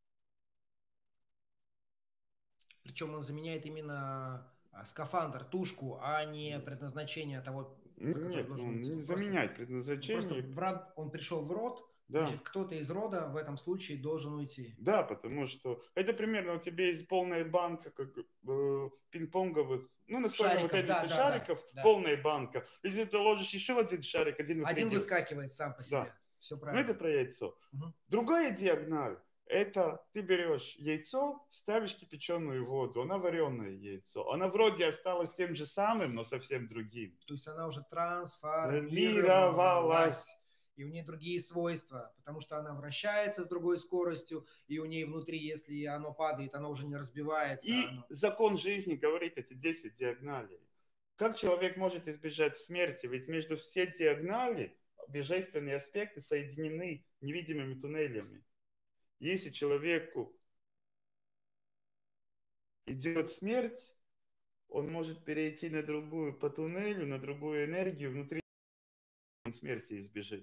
Причем он заменяет именно скафандр, тушку, а не предназначение того, который Нет, должен он быть. не заменяет Просто предназначение. он пришел в род, Да. значит, кто-то из рода в этом случае должен уйти. Да, потому что это примерно у тебя есть полная банка как пинг-понговых, ну, настольного тенниса шариков, да. полная банка. Если ты ложишь еще один шарик, один выскакивает сам по себе. Да. Все Ну, правильно. это про яйцо. Угу. Другая диагональ. Это ты берешь яйцо, ставишь кипяченую воду, она вареное яйцо. Она вроде осталась тем же самым, но совсем другим. То есть она уже трансформировалась. И у нее другие свойства, потому что она вращается с другой скоростью, и у нее внутри, если оно падает, оно уже не разбивается. И закон жизни говорит эти 10 диагоналей. Как человек может избежать смерти? Ведь между все диагонали божественные аспекты соединены невидимыми туннелями. Если человеку идет смерть, он может перейти на другую по туннелю, на другую энергию, внутри он смерти избежит.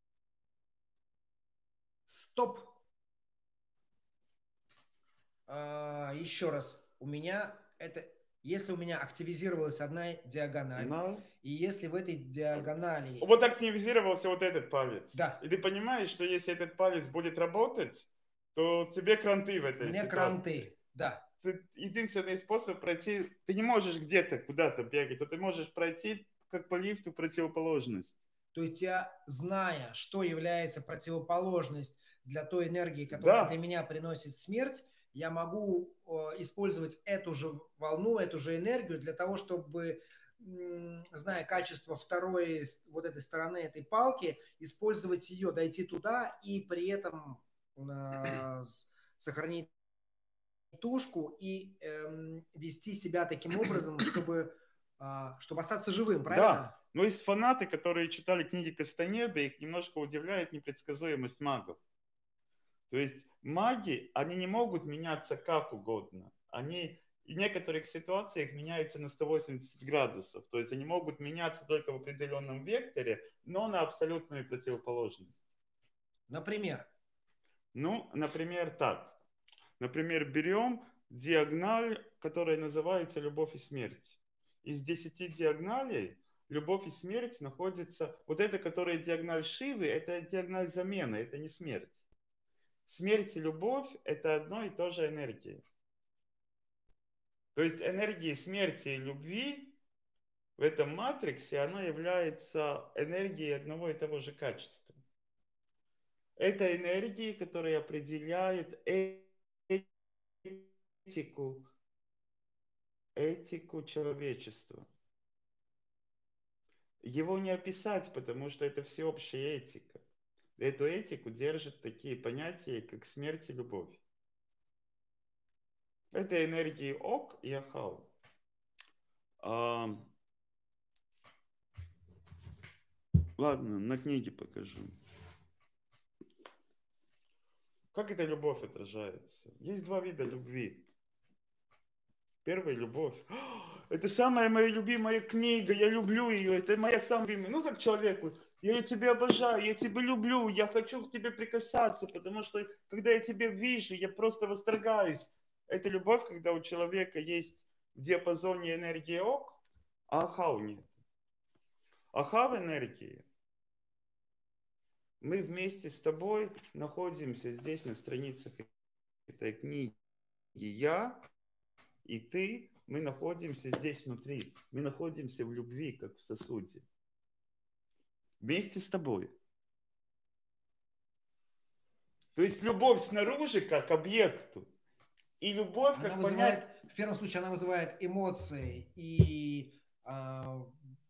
Стоп! Еще раз. У меня это... Если у меня активизировалась одна диагональ, и если в этой диагонали... Вот активизировался вот этот палец. Да. И ты понимаешь, что если этот палец будет работать, то тебе кранты в этой ситуации. Кранты, да. Единственный способ пройти... Ты не можешь где-то куда-то бегать, то ты можешь пройти как по лифту противоположность. То есть я, зная, что является противоположность для той энергии, которая для меня приносит смерть, я могу использовать эту же волну, эту же энергию для того, чтобы, зная качество второй вот этой стороны этой палки, использовать ее, дойти туда и при этом сохранить тушку и вести себя таким образом, чтобы остаться живым, правильно? Да, но есть фанаты, которые читали книги Кастанеда, их немножко удивляет непредсказуемость магов. То есть маги, они не могут меняться как угодно. Они в некоторых ситуациях меняются на 180 градусов. То есть они могут меняться только в определенном векторе, но на абсолютную противоположность. Например? Ну, например, так. Например, берем диагональ, которая называется «Любовь и смерть». Из 10 диагоналей любовь и смерть находятся... Вот это, которая диагональ Шивы, это диагональ замены, это не смерть. Смерть и любовь – это одно и то же энергия. То есть энергия смерти и любви в этом матриксе, она является энергией одного и того же качества. Это энергия, которая определяет этику человечества. Его не описать, потому что это всеобщая этика. Эту этику держат такие понятия, как смерть и любовь. Это энергии Ок и Ахау. Ладно, на книге покажу. Как эта любовь отражается? Есть 2 вида любви. Первая любовь. Это самая моя любимая книга, я люблю ее, это моя самая любимая. Ну, как человеку, я тебя обожаю, я тебя люблю, я хочу к тебе прикасаться, потому что, когда я тебя вижу, я просто восторгаюсь. Это любовь, когда у человека есть в диапазоне энергии Ок, а Ахау нет. Ахав энергии. Мы вместе с тобой находимся здесь на страницах этой книги. Я и ты, мы находимся здесь внутри. Мы находимся в любви, как в сосуде. Вместе с тобой. То есть любовь снаружи как объекту. И любовь как понять... В первом случае она вызывает эмоции и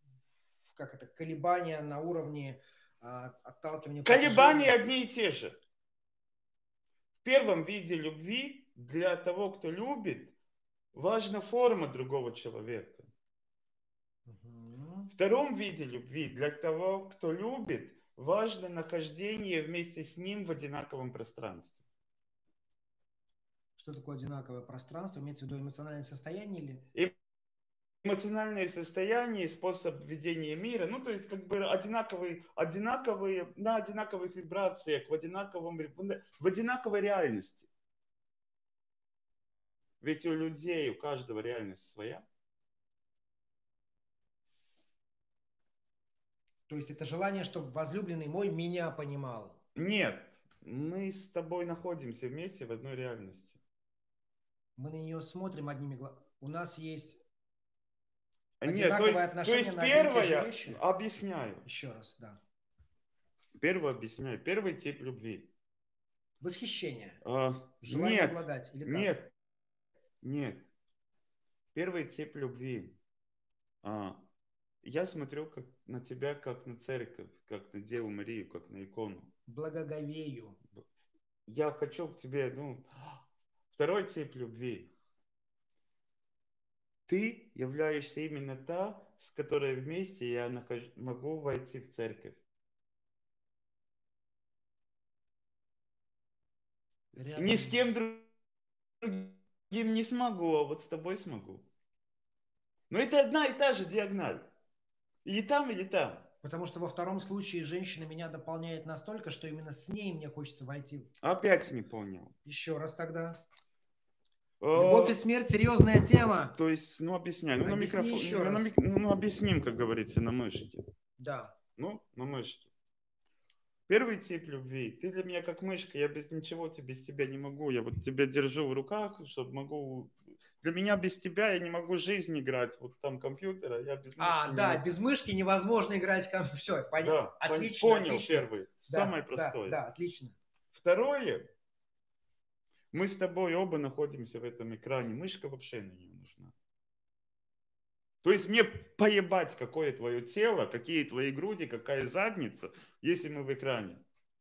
колебания на уровне отталкивания. Колебания одни и те же. первом виде любви для того, кто любит, важна форма другого человека. В втором виде любви для того, кто любит, важно нахождение вместе с ним в одинаковом пространстве. Что такое одинаковое пространство? Имеется в виду эмоциональное состояние или? Эмоциональное состояние, способ ведения мира, ну то есть как бы одинаковые, на одинаковых вибрациях, в одинаковой реальности. Ведь у людей, у каждого реальность своя. То есть это желание, чтобы возлюбленный мой меня понимал? Нет, мы с тобой находимся вместе в одной реальности. Мы на нее смотрим одними глазами. У нас есть Нет, одинаковое отношение на одни и те же вещи? Объясняю. Еще раз, да. Первое объясняю. Первый тип любви. Восхищение. Желание Нет, обладать. Или нет, нет. Первый тип любви. Я смотрю как на тебя, как на церковь, как на Деву Марию, как на икону. Благоговею. Я хочу к тебе, второй тип любви. Ты являешься именно та, с которой вместе я могу войти в церковь. Рядом. Ни с кем другим не смогу, а вот с тобой смогу. Но это одна и та же диагональ. И там, и там. Потому что во втором случае женщина меня дополняет настолько, что именно с ней мне хочется войти. Опять не понял. Еще раз тогда. Любовь и смерть — серьезная тема. То есть, объясняй. На микрофон. Еще раз. Объясним, как говорится, на мышке. Да. На мышке. Первый тип любви. Ты для меня как мышка, я без ничего без тебя не могу. Я вот тебя держу в руках, чтобы могу... Для меня без тебя я не могу жизнь играть. Вот там компьютера, я без мышки да, без мышки невозможно играть. Все, понятно. Да, отлично, понял отлично. Первый. Да, самое простое. Да, отлично. Второе. Мы с тобой оба находимся в этом экране. Мышка вообще на нее нужна. То есть мне поебать, какое твое тело, какие твои груди, какая задница, если мы в экране.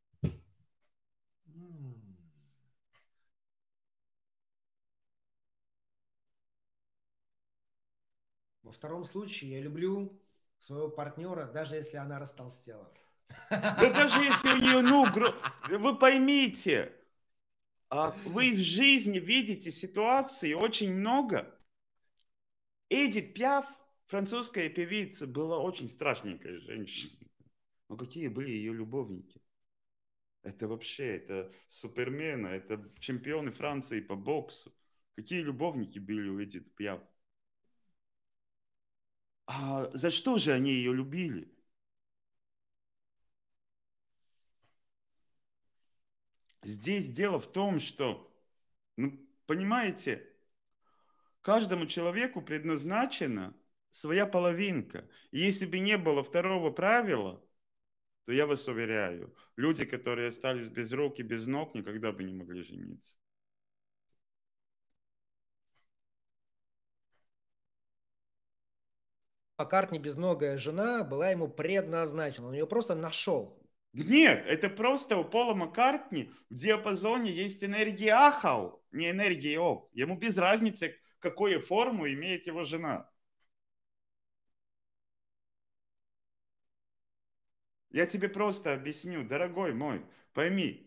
Во втором случае я люблю своего партнера, даже если она растолстела. Да даже если у нее, вы поймите, вы в жизни видите ситуации очень много. Эдит Пиаф, французская певица, была очень страшненькая женщина. Но какие были ее любовники? Это вообще, это супермены, это чемпионы Франции по боксу. Какие любовники были у Эдит Пиаф? А за что же они ее любили? Здесь дело в том, что, понимаете, каждому человеку предназначена своя половинка. И если бы не было второго правила, то я вас уверяю, люди, которые остались без рук и без ног, никогда бы не могли жениться. Маккартни безногая жена была ему предназначена. Он ее просто нашел. Нет, это просто у Пола Маккартни в диапазоне есть энергия Ахау, не энергия Ог. Ему без разницы, какую форму имеет его жена. Я тебе просто объясню, дорогой мой, пойми,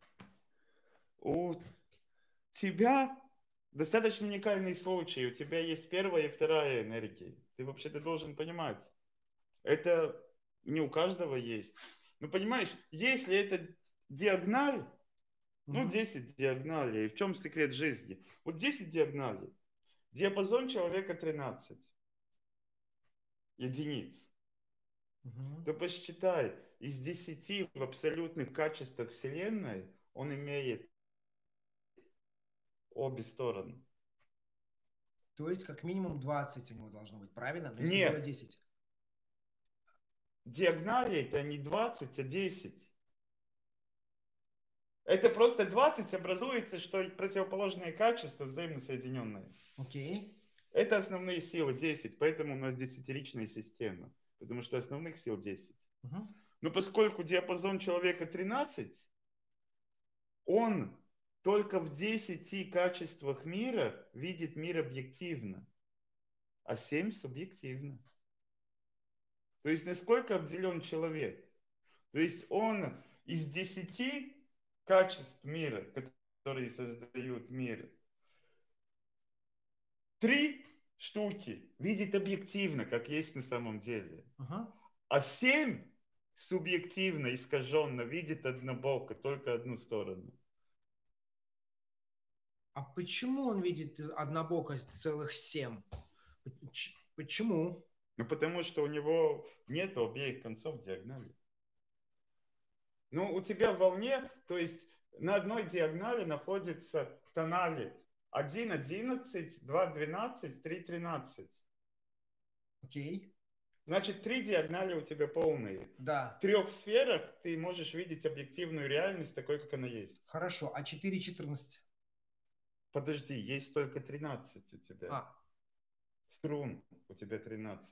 у тебя достаточно уникальный случай, у тебя есть первая и вторая энергия. Ты вообще-то должен понимать, это не у каждого есть. Ну, понимаешь, если это диагональ, 10 диагоналей, в чем секрет жизни? Вот 10 диагоналей, диапазон человека 13 единиц. То посчитай, из 10 в абсолютных качествах Вселенной он имеет обе стороны. То есть как минимум 20 у него должно быть, правильно? Но Нет. Было 10. Диагонали это не 20, а 10. Это просто 20 образуется, что противоположные качества взаимосоединенные. Окей. Это основные силы 10, поэтому у нас десятиричная система. Потому что основных сил 10. Но поскольку диапазон человека 13, он только в 10 качествах мира видит мир объективно, а 7 субъективно. То есть насколько обделен человек? То есть он из 10 качеств мира, которые создают мир, 3 штуки видит объективно, как есть на самом деле. А 7 субъективно, искаженно видит однобоко, только одну сторону. А почему он видит однобоко целых 7? Почему? Ну, потому что у него нет обеих концов диагонали. Ну, у тебя в волне, то есть на одной диагонали находятся тонали 1,11, 2,12, 3,13. Окей. Значит, 3 диагонали у тебя полные. Да. В 3 сферах ты можешь видеть объективную реальность такой, как она есть. Хорошо, а 4,14? Подожди, есть только 13 у тебя. Струн у тебя 13.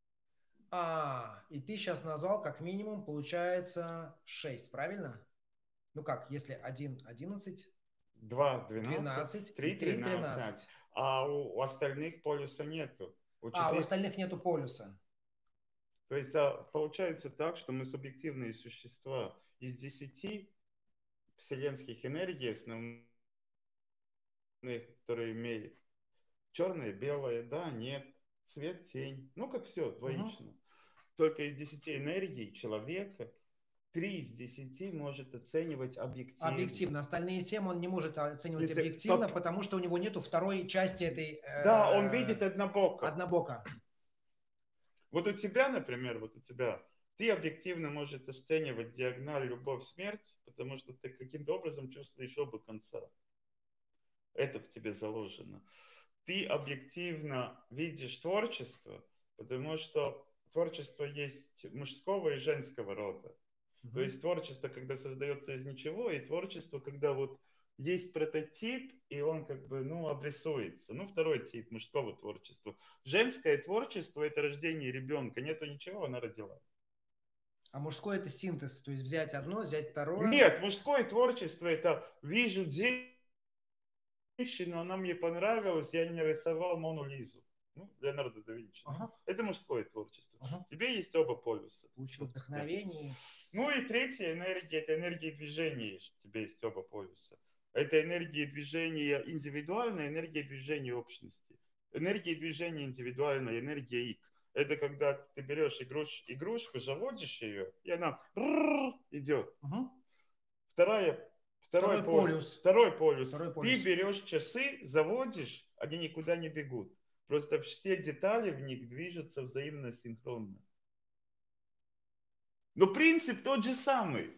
И ты сейчас назвал как минимум, получается, 6, правильно? Ну как, если 1, 11, 2, 12, 3, 13. А у остальных полюса нету. У остальных нету полюса. То есть получается так, что мы субъективные существа. Из 10 вселенских энергий основных, которые имеют черное, белое, да, нет, свет, тень. Ну, как все, двоично. Только из 10 энергий человека 3 из 10 может оценивать объективно. Объективно. Остальные 7 он не может оценивать объективно, потому что у него нету второй части этой... Да, он видит однобоко. Однобоко. Вот у тебя, например, ты объективно можешь оценивать диагональ любовь, смерть, потому что ты каким-то образом чувствуешь оба конца. Это в тебе заложено. Ты объективно видишь творчество, потому что творчество есть мужского и женского рода. То есть творчество, когда создается из ничего, и творчество, когда вот есть прототип, и он как бы, обрисуется. Второй тип мужского творчества. Женское творчество – это рождение ребенка. Нету ничего, она родила. А мужское – это синтез, то есть взять одно, взять второе? Нет, мужское творчество – это вижу женщину, она мне понравилась, я не рисовал Мону Лизу. Леонардо да Винчи. Это мужское творчество. Тебе есть оба полюса. Получил вдохновение. И третья энергия – это энергия движения. Тебе есть оба полюса. Это энергия движения индивидуальная, энергия движения общности. Энергия движения индивидуальная, энергия ик. Это когда ты берешь игрушку, заводишь ее, и она идет. Второй полюс. Ты берешь часы, заводишь, они никуда не бегут. Просто все детали в них движутся взаимно синхронно. Но принцип тот же самый.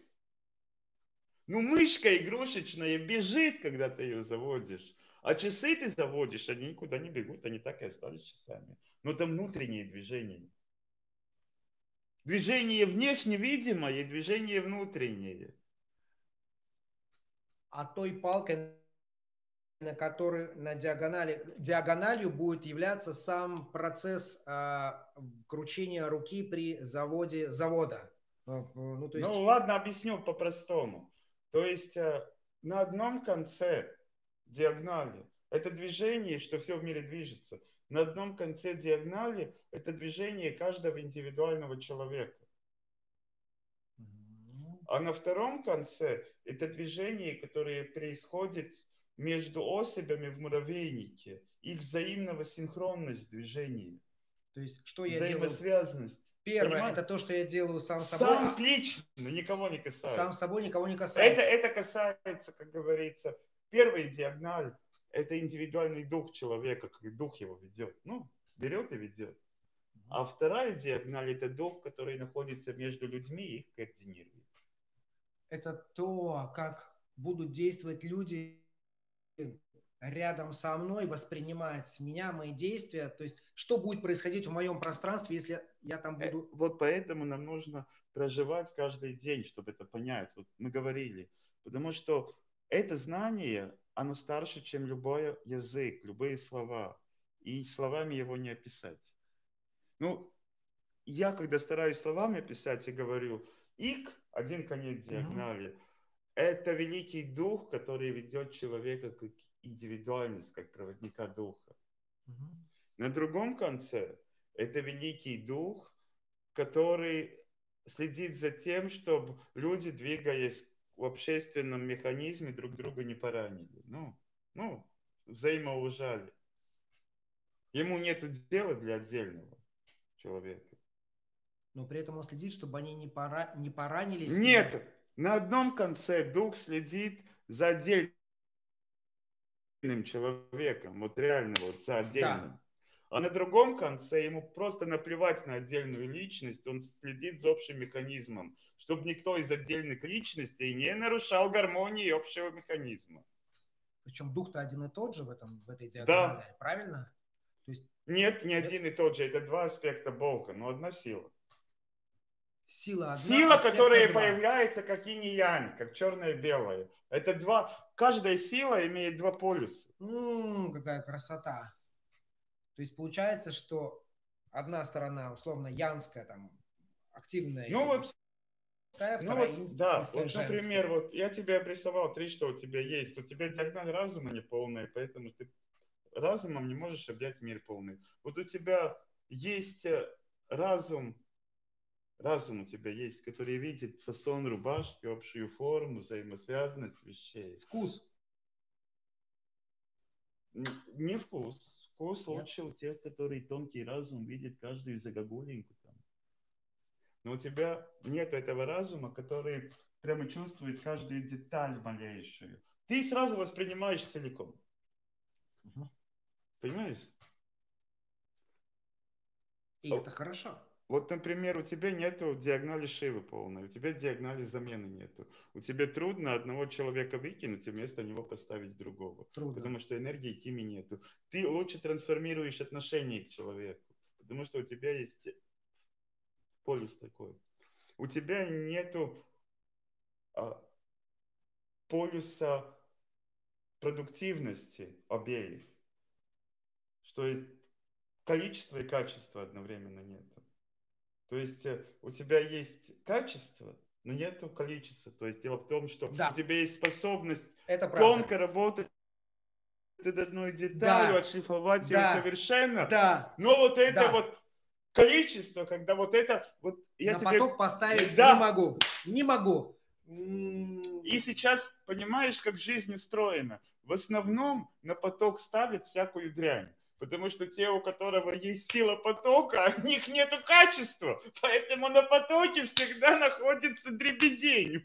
Мышка игрушечная бежит, когда ты ее заводишь. А часы ты заводишь, они никуда не бегут, они так и остались часами. Но там внутреннее движение. Движение внешне видимое и движение внутреннее. А той палкой, на которой на диагональю будет являться сам процесс кручения руки при завода. Ладно, объясню по-простому. То есть на одном конце диагонали это движение, что все в мире движется. На одном конце диагонали это движение каждого индивидуального человека. А на втором конце это движение, которое происходит между особями в муравейнике. Их взаимного синхронность движения. То есть, что я делаю? Взаимосвязанность. Первое, это то, что я делаю сам с собой. Сам лично, никого не касается. Сам с собой никого не касается. Это касается, как говорится, первая диагональ, это индивидуальный дух человека, как дух его ведет. Берет и ведет. А вторая диагональ, это дух, который находится между людьми и их координирует. Это то, как будут действовать люди рядом со мной, воспринимать меня, мои действия, то есть что будет происходить в моем пространстве, если я там буду... Вот поэтому нам нужно проживать каждый день, чтобы это понять. Вот мы говорили, потому что это знание, оно старше, чем любой язык, любые слова, и словами его не описать. Я когда стараюсь словами описать, я говорю, ик, один конец диагонали, это великий дух, который ведет человека как индивидуальность, как проводника духа. На другом конце это великий дух, который следит за тем, чтобы люди, двигаясь в общественном механизме, друг друга не поранили. Ну, взаимоуважали. Ему нету дела для отдельного человека. Но при этом он следит, чтобы они не поранились. Нет, на одном конце дух следит за отдельным человеком, вот реально вот за отдельным. Да. А на другом конце ему просто наплевать на отдельную личность, он следит за общим механизмом, чтобы никто из отдельных личностей не нарушал гармонии общего механизма. Причем дух-то один и тот же в этой диагонали, да. Правильно? То есть... Нет, не один и тот же, это два аспекта Бога, но одна сила. Сила, которая появляется как инь и янь, как черное и белое. Это два. Каждая сила имеет два полюса. Какая красота. То есть получается, что одна сторона условно янская, там активная. Ну вот, да. Вот, например, вот я тебе обрисовал три, что у тебя есть. У тебя диагональ разума неполная, поэтому ты разумом не можешь объять мир полный. Вот у тебя есть разум у тебя есть, который видит фасон рубашки, общую форму, взаимосвязанность вещей. Вкус. Не вкус. Вкус лучше у тех, которые тонкий разум видит каждую загогулинку там. Но у тебя нет этого разума, который прямо чувствует каждую деталь малейшую. Ты сразу воспринимаешь целиком. Понимаешь? И это хорошо. Вот, например, у тебя нету диагонали Шивы полной, у тебя диагонали замены нету. У тебя трудно одного человека выкинуть и вместо него поставить другого. Трудно. Потому что энергии кими нету. Ты лучше трансформируешь отношение к человеку, потому что у тебя есть полюс такой. У тебя нету полюса продуктивности обеих. Что есть количество и качество одновременно нету. То есть у тебя есть качество, но нету количества. То есть дело в том, что у тебя есть способность тонко работать над одной деталью, отшлифовать ее совершенно. Да. Но вот это вот количество, когда вот это... Вот я на поток поставить не могу. И сейчас понимаешь, как жизнь устроена. В основном на поток ставят всякую дрянь. Потому что те, у которого есть сила потока, у них нету качества. Поэтому на потоке всегда находится дребедень.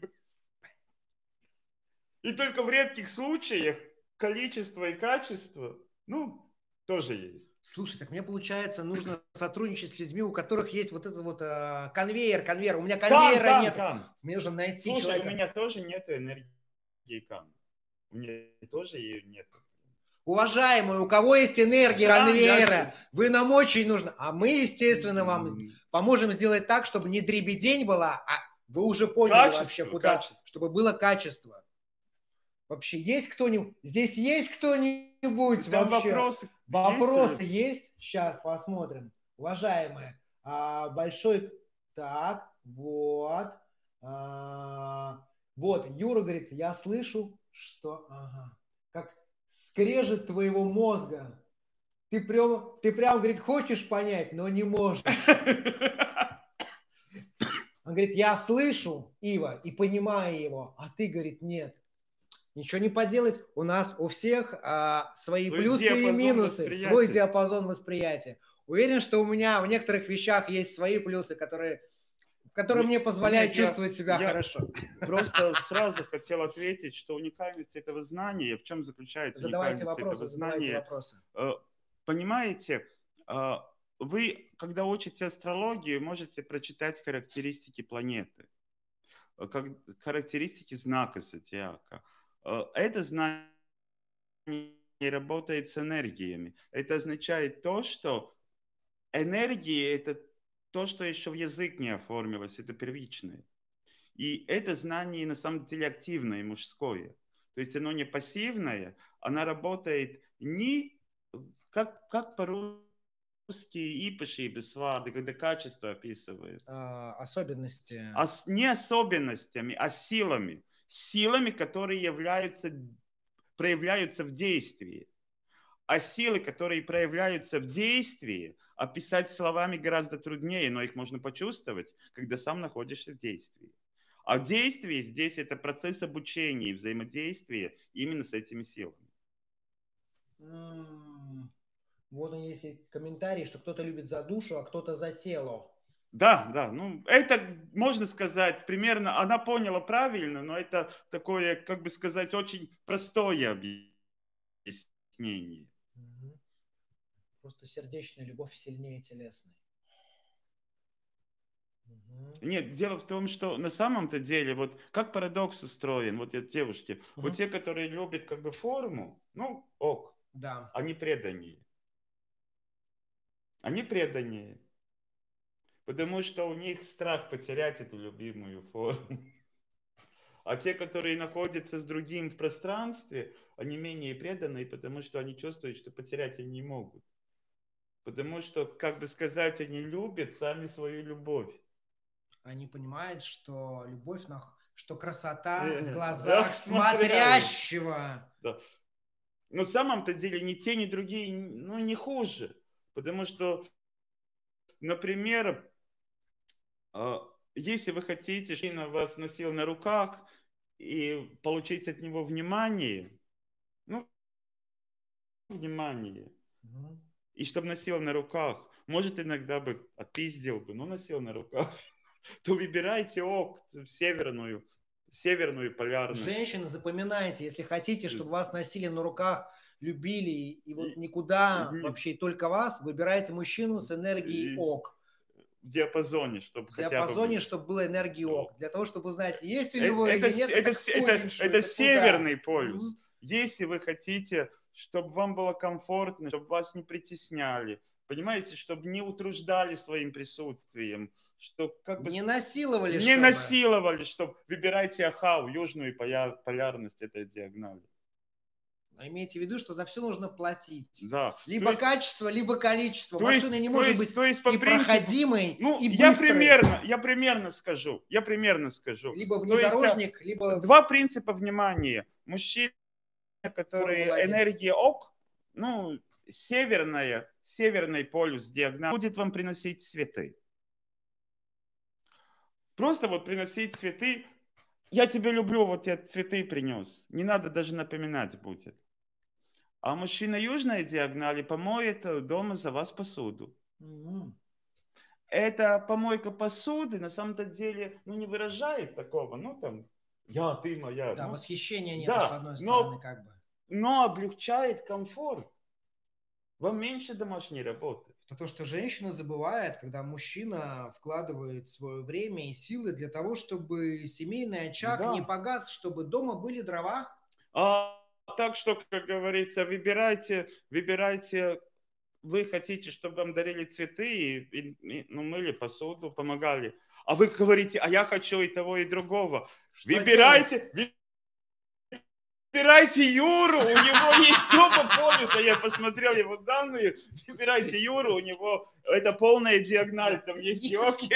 И только в редких случаях количество и качество, тоже есть. Слушай, так мне получается, нужно сотрудничать с людьми, у которых есть вот этот вот конвейер. У меня конвейера нет. Мне нужно найти человека. У меня тоже нет энергии Кан. У меня тоже ее нет. Уважаемые, у кого есть энергия конвейера, вы нам очень нужны. А мы, естественно, вам поможем сделать так, чтобы не дребедень была, а вы уже поняли вообще, куда, чтобы было качество. Вообще, есть кто-нибудь? Здесь есть кто-нибудь вообще? Вопросы есть? Сейчас посмотрим. Уважаемые, большой... Так, вот. Вот, Юра говорит, я слышу, что... Как скрежет твоего мозга. Ты прям, говорит, хочешь понять, но не можешь. Он говорит, я слышу, Ива, и понимаю его, а ты, говорит, нет. Ничего не поделать, у нас у всех свои плюсы и минусы, свой диапазон восприятия. Уверен, что у меня в некоторых вещах есть свои плюсы, которые мне позволяют чувствовать себя хорошо. Просто сразу хотел ответить, что уникальность этого знания, в чем заключается уникальность этого знания. Понимаете, вы, когда учите астрологию, можете прочитать характеристики планеты, характеристики знака зодиака. Это знание работает с энергиями. Это означает то, что энергии – это то, что еще в язык не оформилось, это первичное. И это знание на самом деле активное, мужское. То есть оно не пассивное, оно работает не как по-русски ипаши и бесварды, когда качество описывает. Особенности. Не особенностями, а силами. силами, которые проявляются в действии. А силы, которые проявляются в действии, описать словами гораздо труднее, но их можно почувствовать, когда сам находишься в действии. А действие здесь это процесс обучения и взаимодействия именно с этими силами. Вот он есть комментарий, что кто-то любит за душу, а кто-то за тело. Да, да, ну это можно сказать примерно, она поняла правильно, но это такое, как бы сказать, очень простое объяснение. Просто сердечная любовь сильнее телесной. Нет, дело в том, что на самом-то деле, вот как парадокс устроен, вот девушки, вот те, которые любят как бы форму, ну ок, да. они преданнее. Они преданнее. Потому что у них страх потерять эту любимую форму. А те, которые находятся с другим в пространстве, они менее преданные, потому что они чувствуют, что потерять они не могут. Потому что, как бы сказать, они любят сами свою любовь. Они понимают, что любовь, что красота в Да, глазах смотрящего. Да. Но на самом-то деле ни те, ни другие, ну, не хуже. Потому что, например, если вы хотите, чтобы мужчина вас носил на руках и получить от него внимание, ну, внимание, и чтобы носил на руках, может, иногда бы отпиздил бы, но носил на руках, то выбирайте северную полярность. Женщины, запоминайте, если хотите, чтобы вас носили на руках, любили, и вот никуда вообще, только вас, выбирайте мужчину с энергией ок. В диапазоне, чтобы чтобы была энергия ок. Для того, чтобы узнать, есть у него или нет, это северный полюс. Если вы хотите, чтобы вам было комфортно, чтобы вас не притесняли, понимаете, чтобы не утруждали своим присутствием, чтобы как бы не насиловали, чтобы выбирайте Ахау, южную полярность этой диагонали. Имейте в виду, что за все нужно платить. Да. Либо качество, либо количество. Машина не может быть и проходимой, ну, и быстрой. Я примерно скажу. Либо внедорожник, либо... Два принципа внимания. Мужчина, который энергия ок, ну, северный полюс диагонали, будет вам приносить цветы. Просто вот приносить цветы. Я тебя люблю, вот я цветы принес. Не надо даже напоминать будет. А мужчина южной диагонали помоет дома за вас посуду. Эта помойка посуды на самом-то деле не выражает такого, ну там, я, ты моя. Да, восхищения нет, с одной стороны, как бы. Но облегчает комфорт. Вам меньше домашней работы. То, что женщина забывает, когда мужчина вкладывает свое время и силы для того, чтобы семейный очаг не погас, чтобы дома были дрова. Так что, как говорится, выбирайте, вы хотите, чтобы вам дарили цветы, и мыли посуду, помогали. А вы говорите, а я хочу и того, и другого. Выбирайте Юру, у него есть оба полюса, я посмотрел его данные. Выбирайте Юру, у него это полная диагональ, там есть йоки.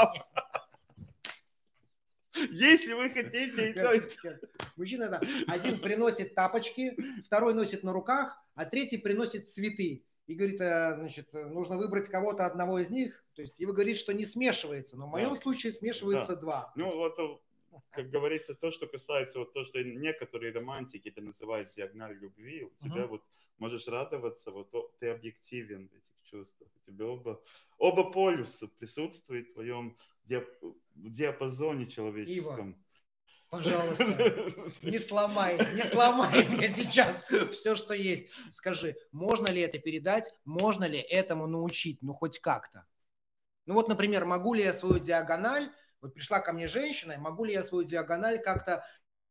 Если вы хотите... Мужчина, один приносит тапочки, второй носит на руках, а третий приносит цветы. И говорит, значит, нужно выбрать кого-то одного из них. То есть, и вы говорите, что не смешивается. Но в моем случае смешивается два. Ну, вот, как говорится, то, что касается, вот то, что некоторые романтики это называют диагональ любви, у тебя вот можешь радоваться, вот ты объективен в этих чувствах. У тебя оба полюса присутствуют в твоем диапазоне человеческом. Ива, пожалуйста, не сломай мне сейчас все, что есть. Скажи, можно ли это передать, можно ли этому научить, ну хоть как-то? Ну вот, например, могу ли я свою диагональ, вот пришла ко мне женщина, могу ли я свою диагональ как-то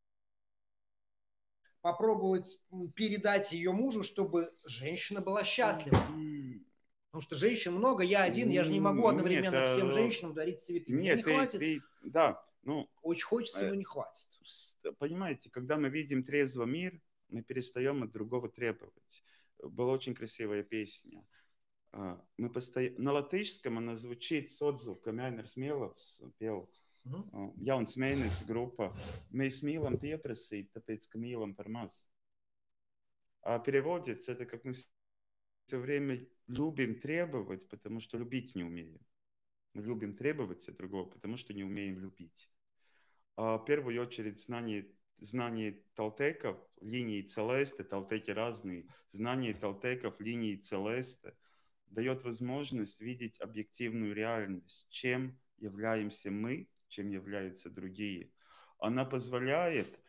попробовать передать ее мужу, чтобы женщина была счастлива? Потому что женщин много, я один, я же не могу одновременно всем женщинам дарить цветы. Мне не хватит. Да, ну, очень хочется, но не хватит. Понимаете, когда мы видим трезво мир, мы перестаем от другого требовать. Была очень красивая песня. На латышском она звучит, Содзов Камянер Смелов пел. Jauns mēnesis grupa. Mēs mīlam pieprasīt, tāpēc, ka mīlam par maz. А переводится, это как мы все время любим требовать, потому что любить не умеем. Мы любим требовать от другого, потому что не умеем любить. В первую очередь знание толтеков, линии Целесты, толтеки разные, знание толтеков, линии Целесты дает возможность видеть объективную реальность, чем являемся мы, чем являются другие. Она позволяет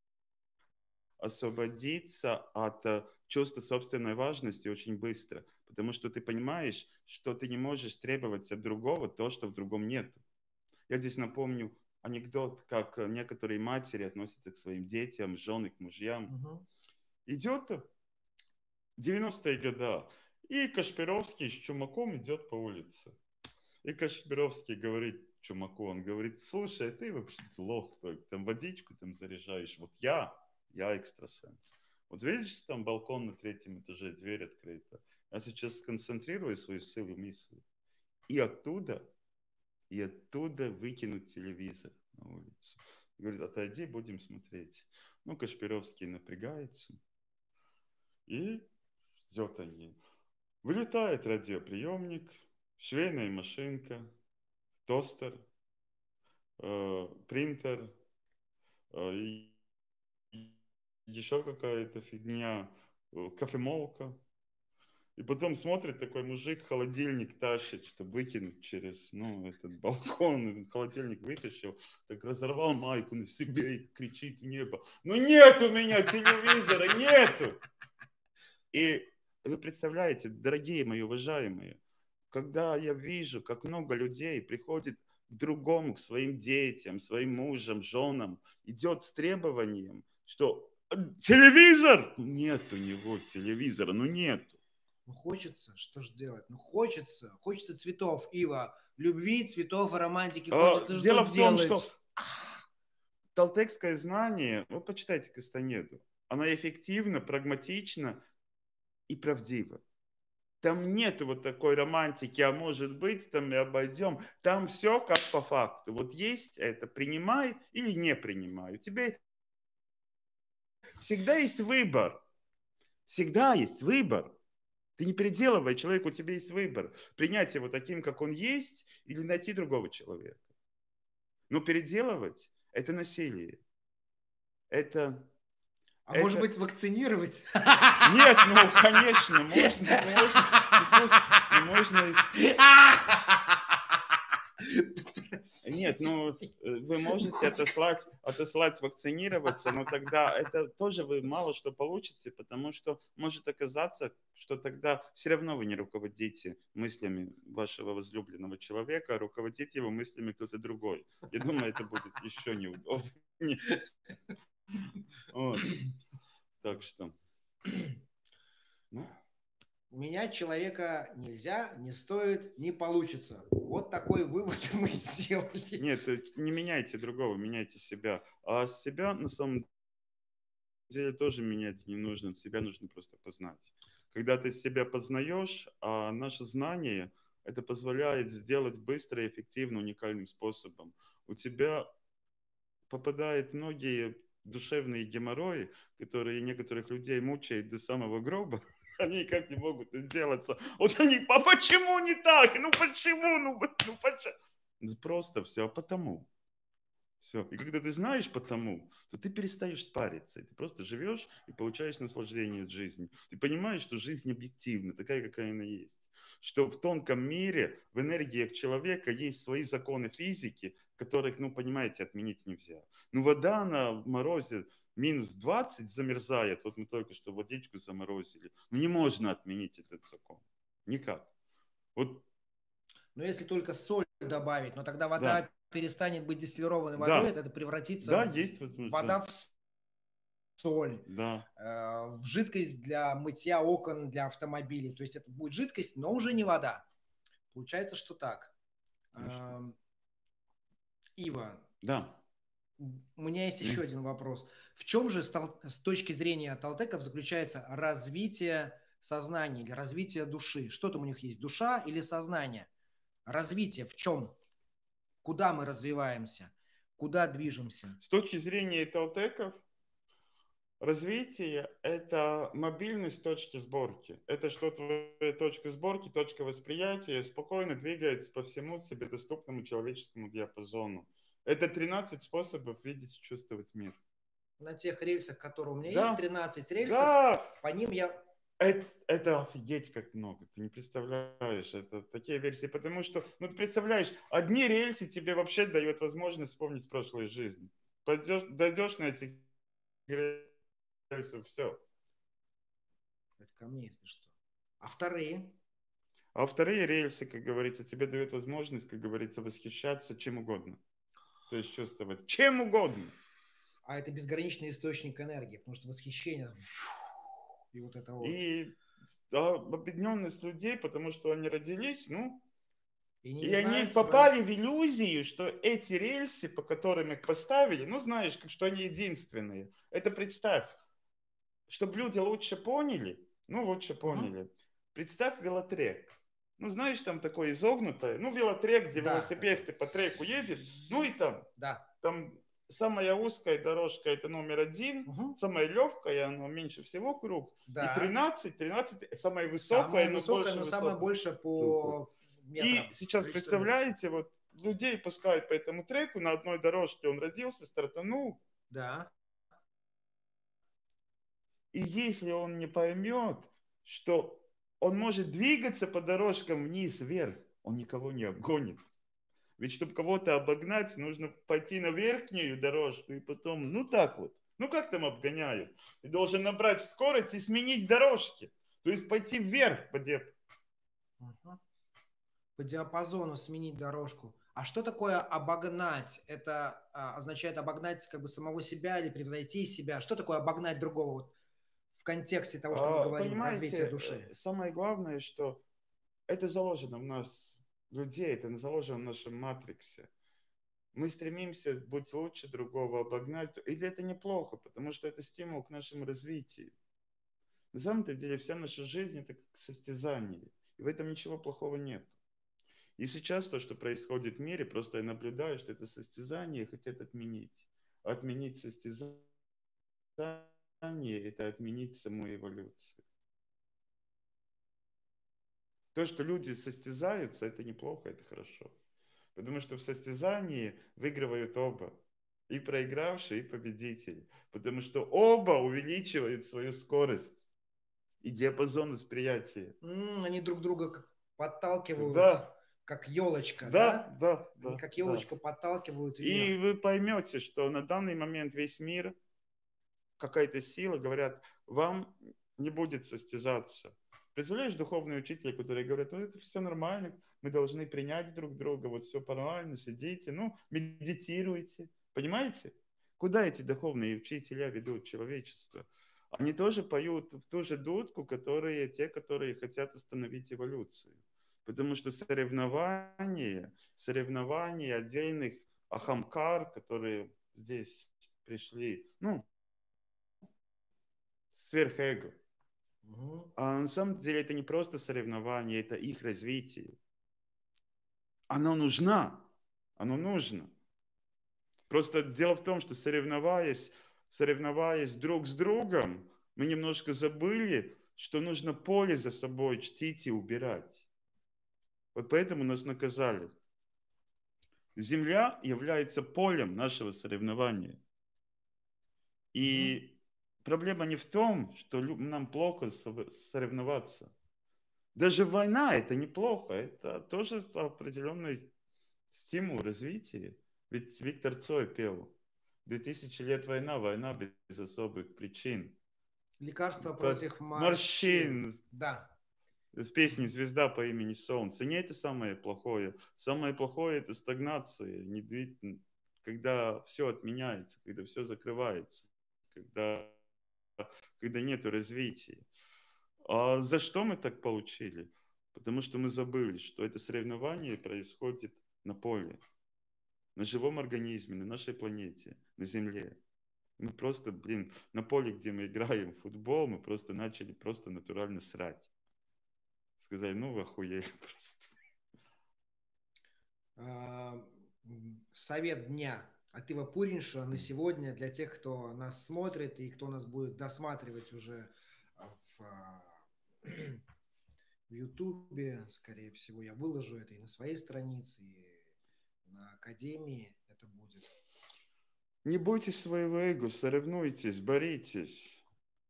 освободиться от чувства собственной важности очень быстро, потому что ты понимаешь, что ты не можешь требовать от другого то, что в другом нет. Я здесь напомню анекдот, как некоторые матери относятся к своим детям, жены, к мужьям. Идет 90-е годы, и Кашпировский с Чумаком идет по улице. И Кашпировский говорит Чумаку, он говорит: слушай, ты вообще лох, там водичку там заряжаешь, вот я экстрасенс. Вот видишь, там балкон на 3-м этаже, дверь открыта. Я сейчас сконцентрирую свою силу мысли. И оттуда выкинуть телевизор на улицу. Говорит: отойди, будем смотреть. Ну, Кашпировский напрягается. И ждет они. Вылетает радиоприемник, швейная машинка, тостер, принтер, еще какая-то фигня, кофемолка. И потом смотрит такой мужик, холодильник тащит, чтобы выкинуть через, этот балкон. Холодильник вытащил, так разорвал майку на себе и кричит в небо: ну нет у меня телевизора, нету! И вы представляете, дорогие мои уважаемые, когда я вижу, как много людей приходит к другому, к своим детям, своим мужам, женам, идет с требованием, что телевизор! Нет у него телевизора, нету. Хочется, что же делать? Хочется цветов, Ива, любви, цветов, романтики. Хочется, дело в том, что толтекское знание, вы почитайте Кастанеду, она эффективна, прагматична и правдива. Там нет вот такой романтики, а может быть, там и обойдем. Там все как по факту. Вот есть это, принимай или не принимай. У тебя всегда есть выбор. Всегда есть выбор. Ты не переделывай человека, у тебя есть выбор. Принять его таким, как он есть, или найти другого человека. Но переделывать – это насилие. Может быть, вакцинировать? Нет, конечно, можно. Нет, вы можете отослать вакцинироваться, но тогда это тоже вы мало что получите, потому что может оказаться, что тогда все равно вы не руководите мыслями вашего возлюбленного человека, а руководите его мыслями кто-то другой. Я думаю, это будет еще неудобнее. Вот. Так что. Менять человека нельзя, не стоит, не получится. Вот такой вывод мы сделали. Нет, не меняйте другого, меняйте себя. А себя на самом деле тоже менять не нужно. Себя нужно просто познать. Когда ты себя познаешь, а наше знание это позволяет сделать быстро, эффективно, уникальным способом. У тебя попадают многие душевные геморрои, которые некоторых людей мучают до самого гроба. Они никак не могут делаться. Вот они, а почему не так? Почему? Почему? Просто все, а потому. Все. И когда ты знаешь потому, то ты перестаешь париться. Ты просто живешь и получаешь наслаждение от жизни. Ты понимаешь, что жизнь объективна, такая, какая она есть. Что в тонком мире, в энергиях человека есть свои законы физики, которых, понимаете, отменить нельзя. Вода на морозе минус 20 замерзает. Вот мы только что водичку заморозили. Не можно отменить этот закон. Никак. Вот. Но если только соль добавить, но тогда вода перестанет быть дистиллированной водой, это превратится есть вода в соль, в жидкость для мытья окон для автомобилей. То есть это будет жидкость, но уже не вода. Получается, что так. Ива. Да. У меня есть еще один вопрос. В чем же с точки зрения толтеков заключается развитие сознания или развитие души? Что там у них есть, душа или сознание? Развитие в чем? куда мы развиваемся, куда движемся. С точки зрения Италтеков, развитие – это мобильность точки сборки. Это что твоя точка сборки, точка восприятия спокойно двигается по всему себе доступному человеческому диапазону. Это 13 способов видеть и чувствовать мир. На тех рельсах, которые у меня Да, есть, 13 рельсов, да. по ним я... Это офигеть как много, ты не представляешь, это такие версии, потому что, ну ты представляешь, одни рельсы тебе вообще дают возможность вспомнить прошлые жизни. Дойдешь на этих рельсах, все. Это ко мне, если что. А вторые? А вторые рельсы, как говорится, тебе дают возможность, как говорится, восхищаться чем угодно. То есть чувствовать чем угодно. А это безграничный источник энергии, потому что восхищение и вот это вот. И объединенность людей, потому что они родились, ну, и они знают попали в иллюзию, что эти рельсы, по которым их поставили, ну, знаешь, что они единственные. Это представь, чтобы люди лучше поняли, представь велотрек. Ну, знаешь, там такое изогнутое, ну, велотрек, где велосипедисты по треку едет, ну, и там самая узкая дорожка, это номер 1, самая легкая, она меньше всего круг, и 13, самая высокая, но самая больше по метрам. И сейчас представляете, вот людей пускают по этому треку, на одной дорожке он родился, стартанул. Да. И если он не поймет, что он может двигаться по дорожкам вниз-вверх, он никого не обгонит. Ведь чтобы кого-то обогнать, нужно пойти на верхнюю дорожку и потом, ну так вот, ну как там обгоняют? Ты должен набрать скорость и сменить дорожки. То есть пойти вверх по диапазону сменить дорожку. А что такое обогнать? Это означает обогнать как бы самого себя или превзойти себя? Что такое обогнать другого вот, в контексте того, что мы говорим, развития души? Самое главное, что это заложено в нас, людей, это заложено в нашем матриксе. Мы стремимся быть лучше другого, обогнать. И это неплохо, потому что это стимул к нашему развитию. На самом-то деле вся наша жизнь это как состязание. И в этом ничего плохого нет. И сейчас то, что происходит в мире, просто я наблюдаю, что это состязание хотят отменить. Отменить состязание – это отменить саму эволюцию. То, что люди состязаются, это неплохо, это хорошо. Потому что в состязании выигрывают оба. И проигравший, и победитель. Потому что оба увеличивают свою скорость и диапазон восприятия. Они друг друга подталкивают, как елочка, да? Они как елочка подталкивают вверх. И вы поймете, что на данный момент весь мир, какая-то сила, говорят, вам не будет состязаться. Представляешь, духовные учителя, которые говорят, ну это все нормально, мы должны принять друг друга, вот все нормально, сидите, ну медитируйте. Понимаете? Куда эти духовные учителя ведут человечество? Они тоже поют в ту же дудку, те, которые хотят остановить эволюцию. Потому что соревнования отдельных ахамкар, которые здесь пришли, ну, сверхэго. А на самом деле это не просто соревнование, это их развитие. Оно нужно. Просто дело в том, что соревноваясь друг с другом, мы немножко забыли, что нужно поле за собой чтить и убирать. Вот поэтому нас наказали. Земля является полем нашего соревнования. И проблема не в том, что нам плохо соревноваться. Даже война это неплохо, это тоже определенный стимул развития. Ведь Виктор Цой пел: 2000 лет война без особых причин. Лекарство против морщин. Да. В песне «Звезда по имени Солнце». Не это самое плохое. Самое плохое – это стагнация, когда все отменяется, когда все закрывается, когда нету развития. А за что мы так получили? Потому что мы забыли, что это соревнование происходит на поле, на живом организме, на нашей планете, на Земле. Мы просто, на поле, где мы играем в футбол, мы просто начали натурально срать. Сказали, ну вы охуели просто. совет дня от Ива Пуринша на сегодня для тех, кто нас смотрит и кто нас будет досматривать уже в Ютубе, скорее всего, я выложу это и на своей странице, и на Академии это будет. Не бойтесь своего эго, соревнуйтесь, боритесь,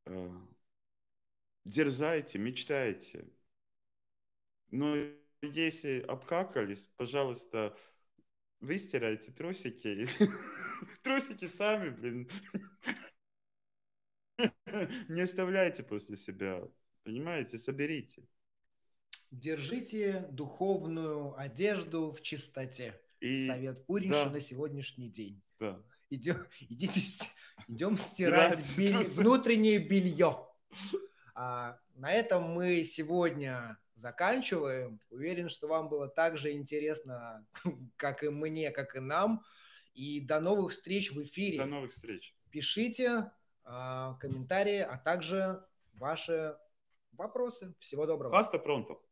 дерзайте, мечтайте. Но если обкакались, пожалуйста, выстирайте трусики. Трусики сами, блин. Не оставляйте после себя. Понимаете, соберите. Держите духовную одежду в чистоте. Совет Пуринша на сегодняшний день. Да. Идем стирать внутреннее белье. На этом мы сегодня заканчиваем. Уверен, что вам было так же интересно, как и мне, как и нам. И до новых встреч в эфире. До новых встреч. Пишите комментарии, а также ваши вопросы. Всего доброго. Hasta pronto.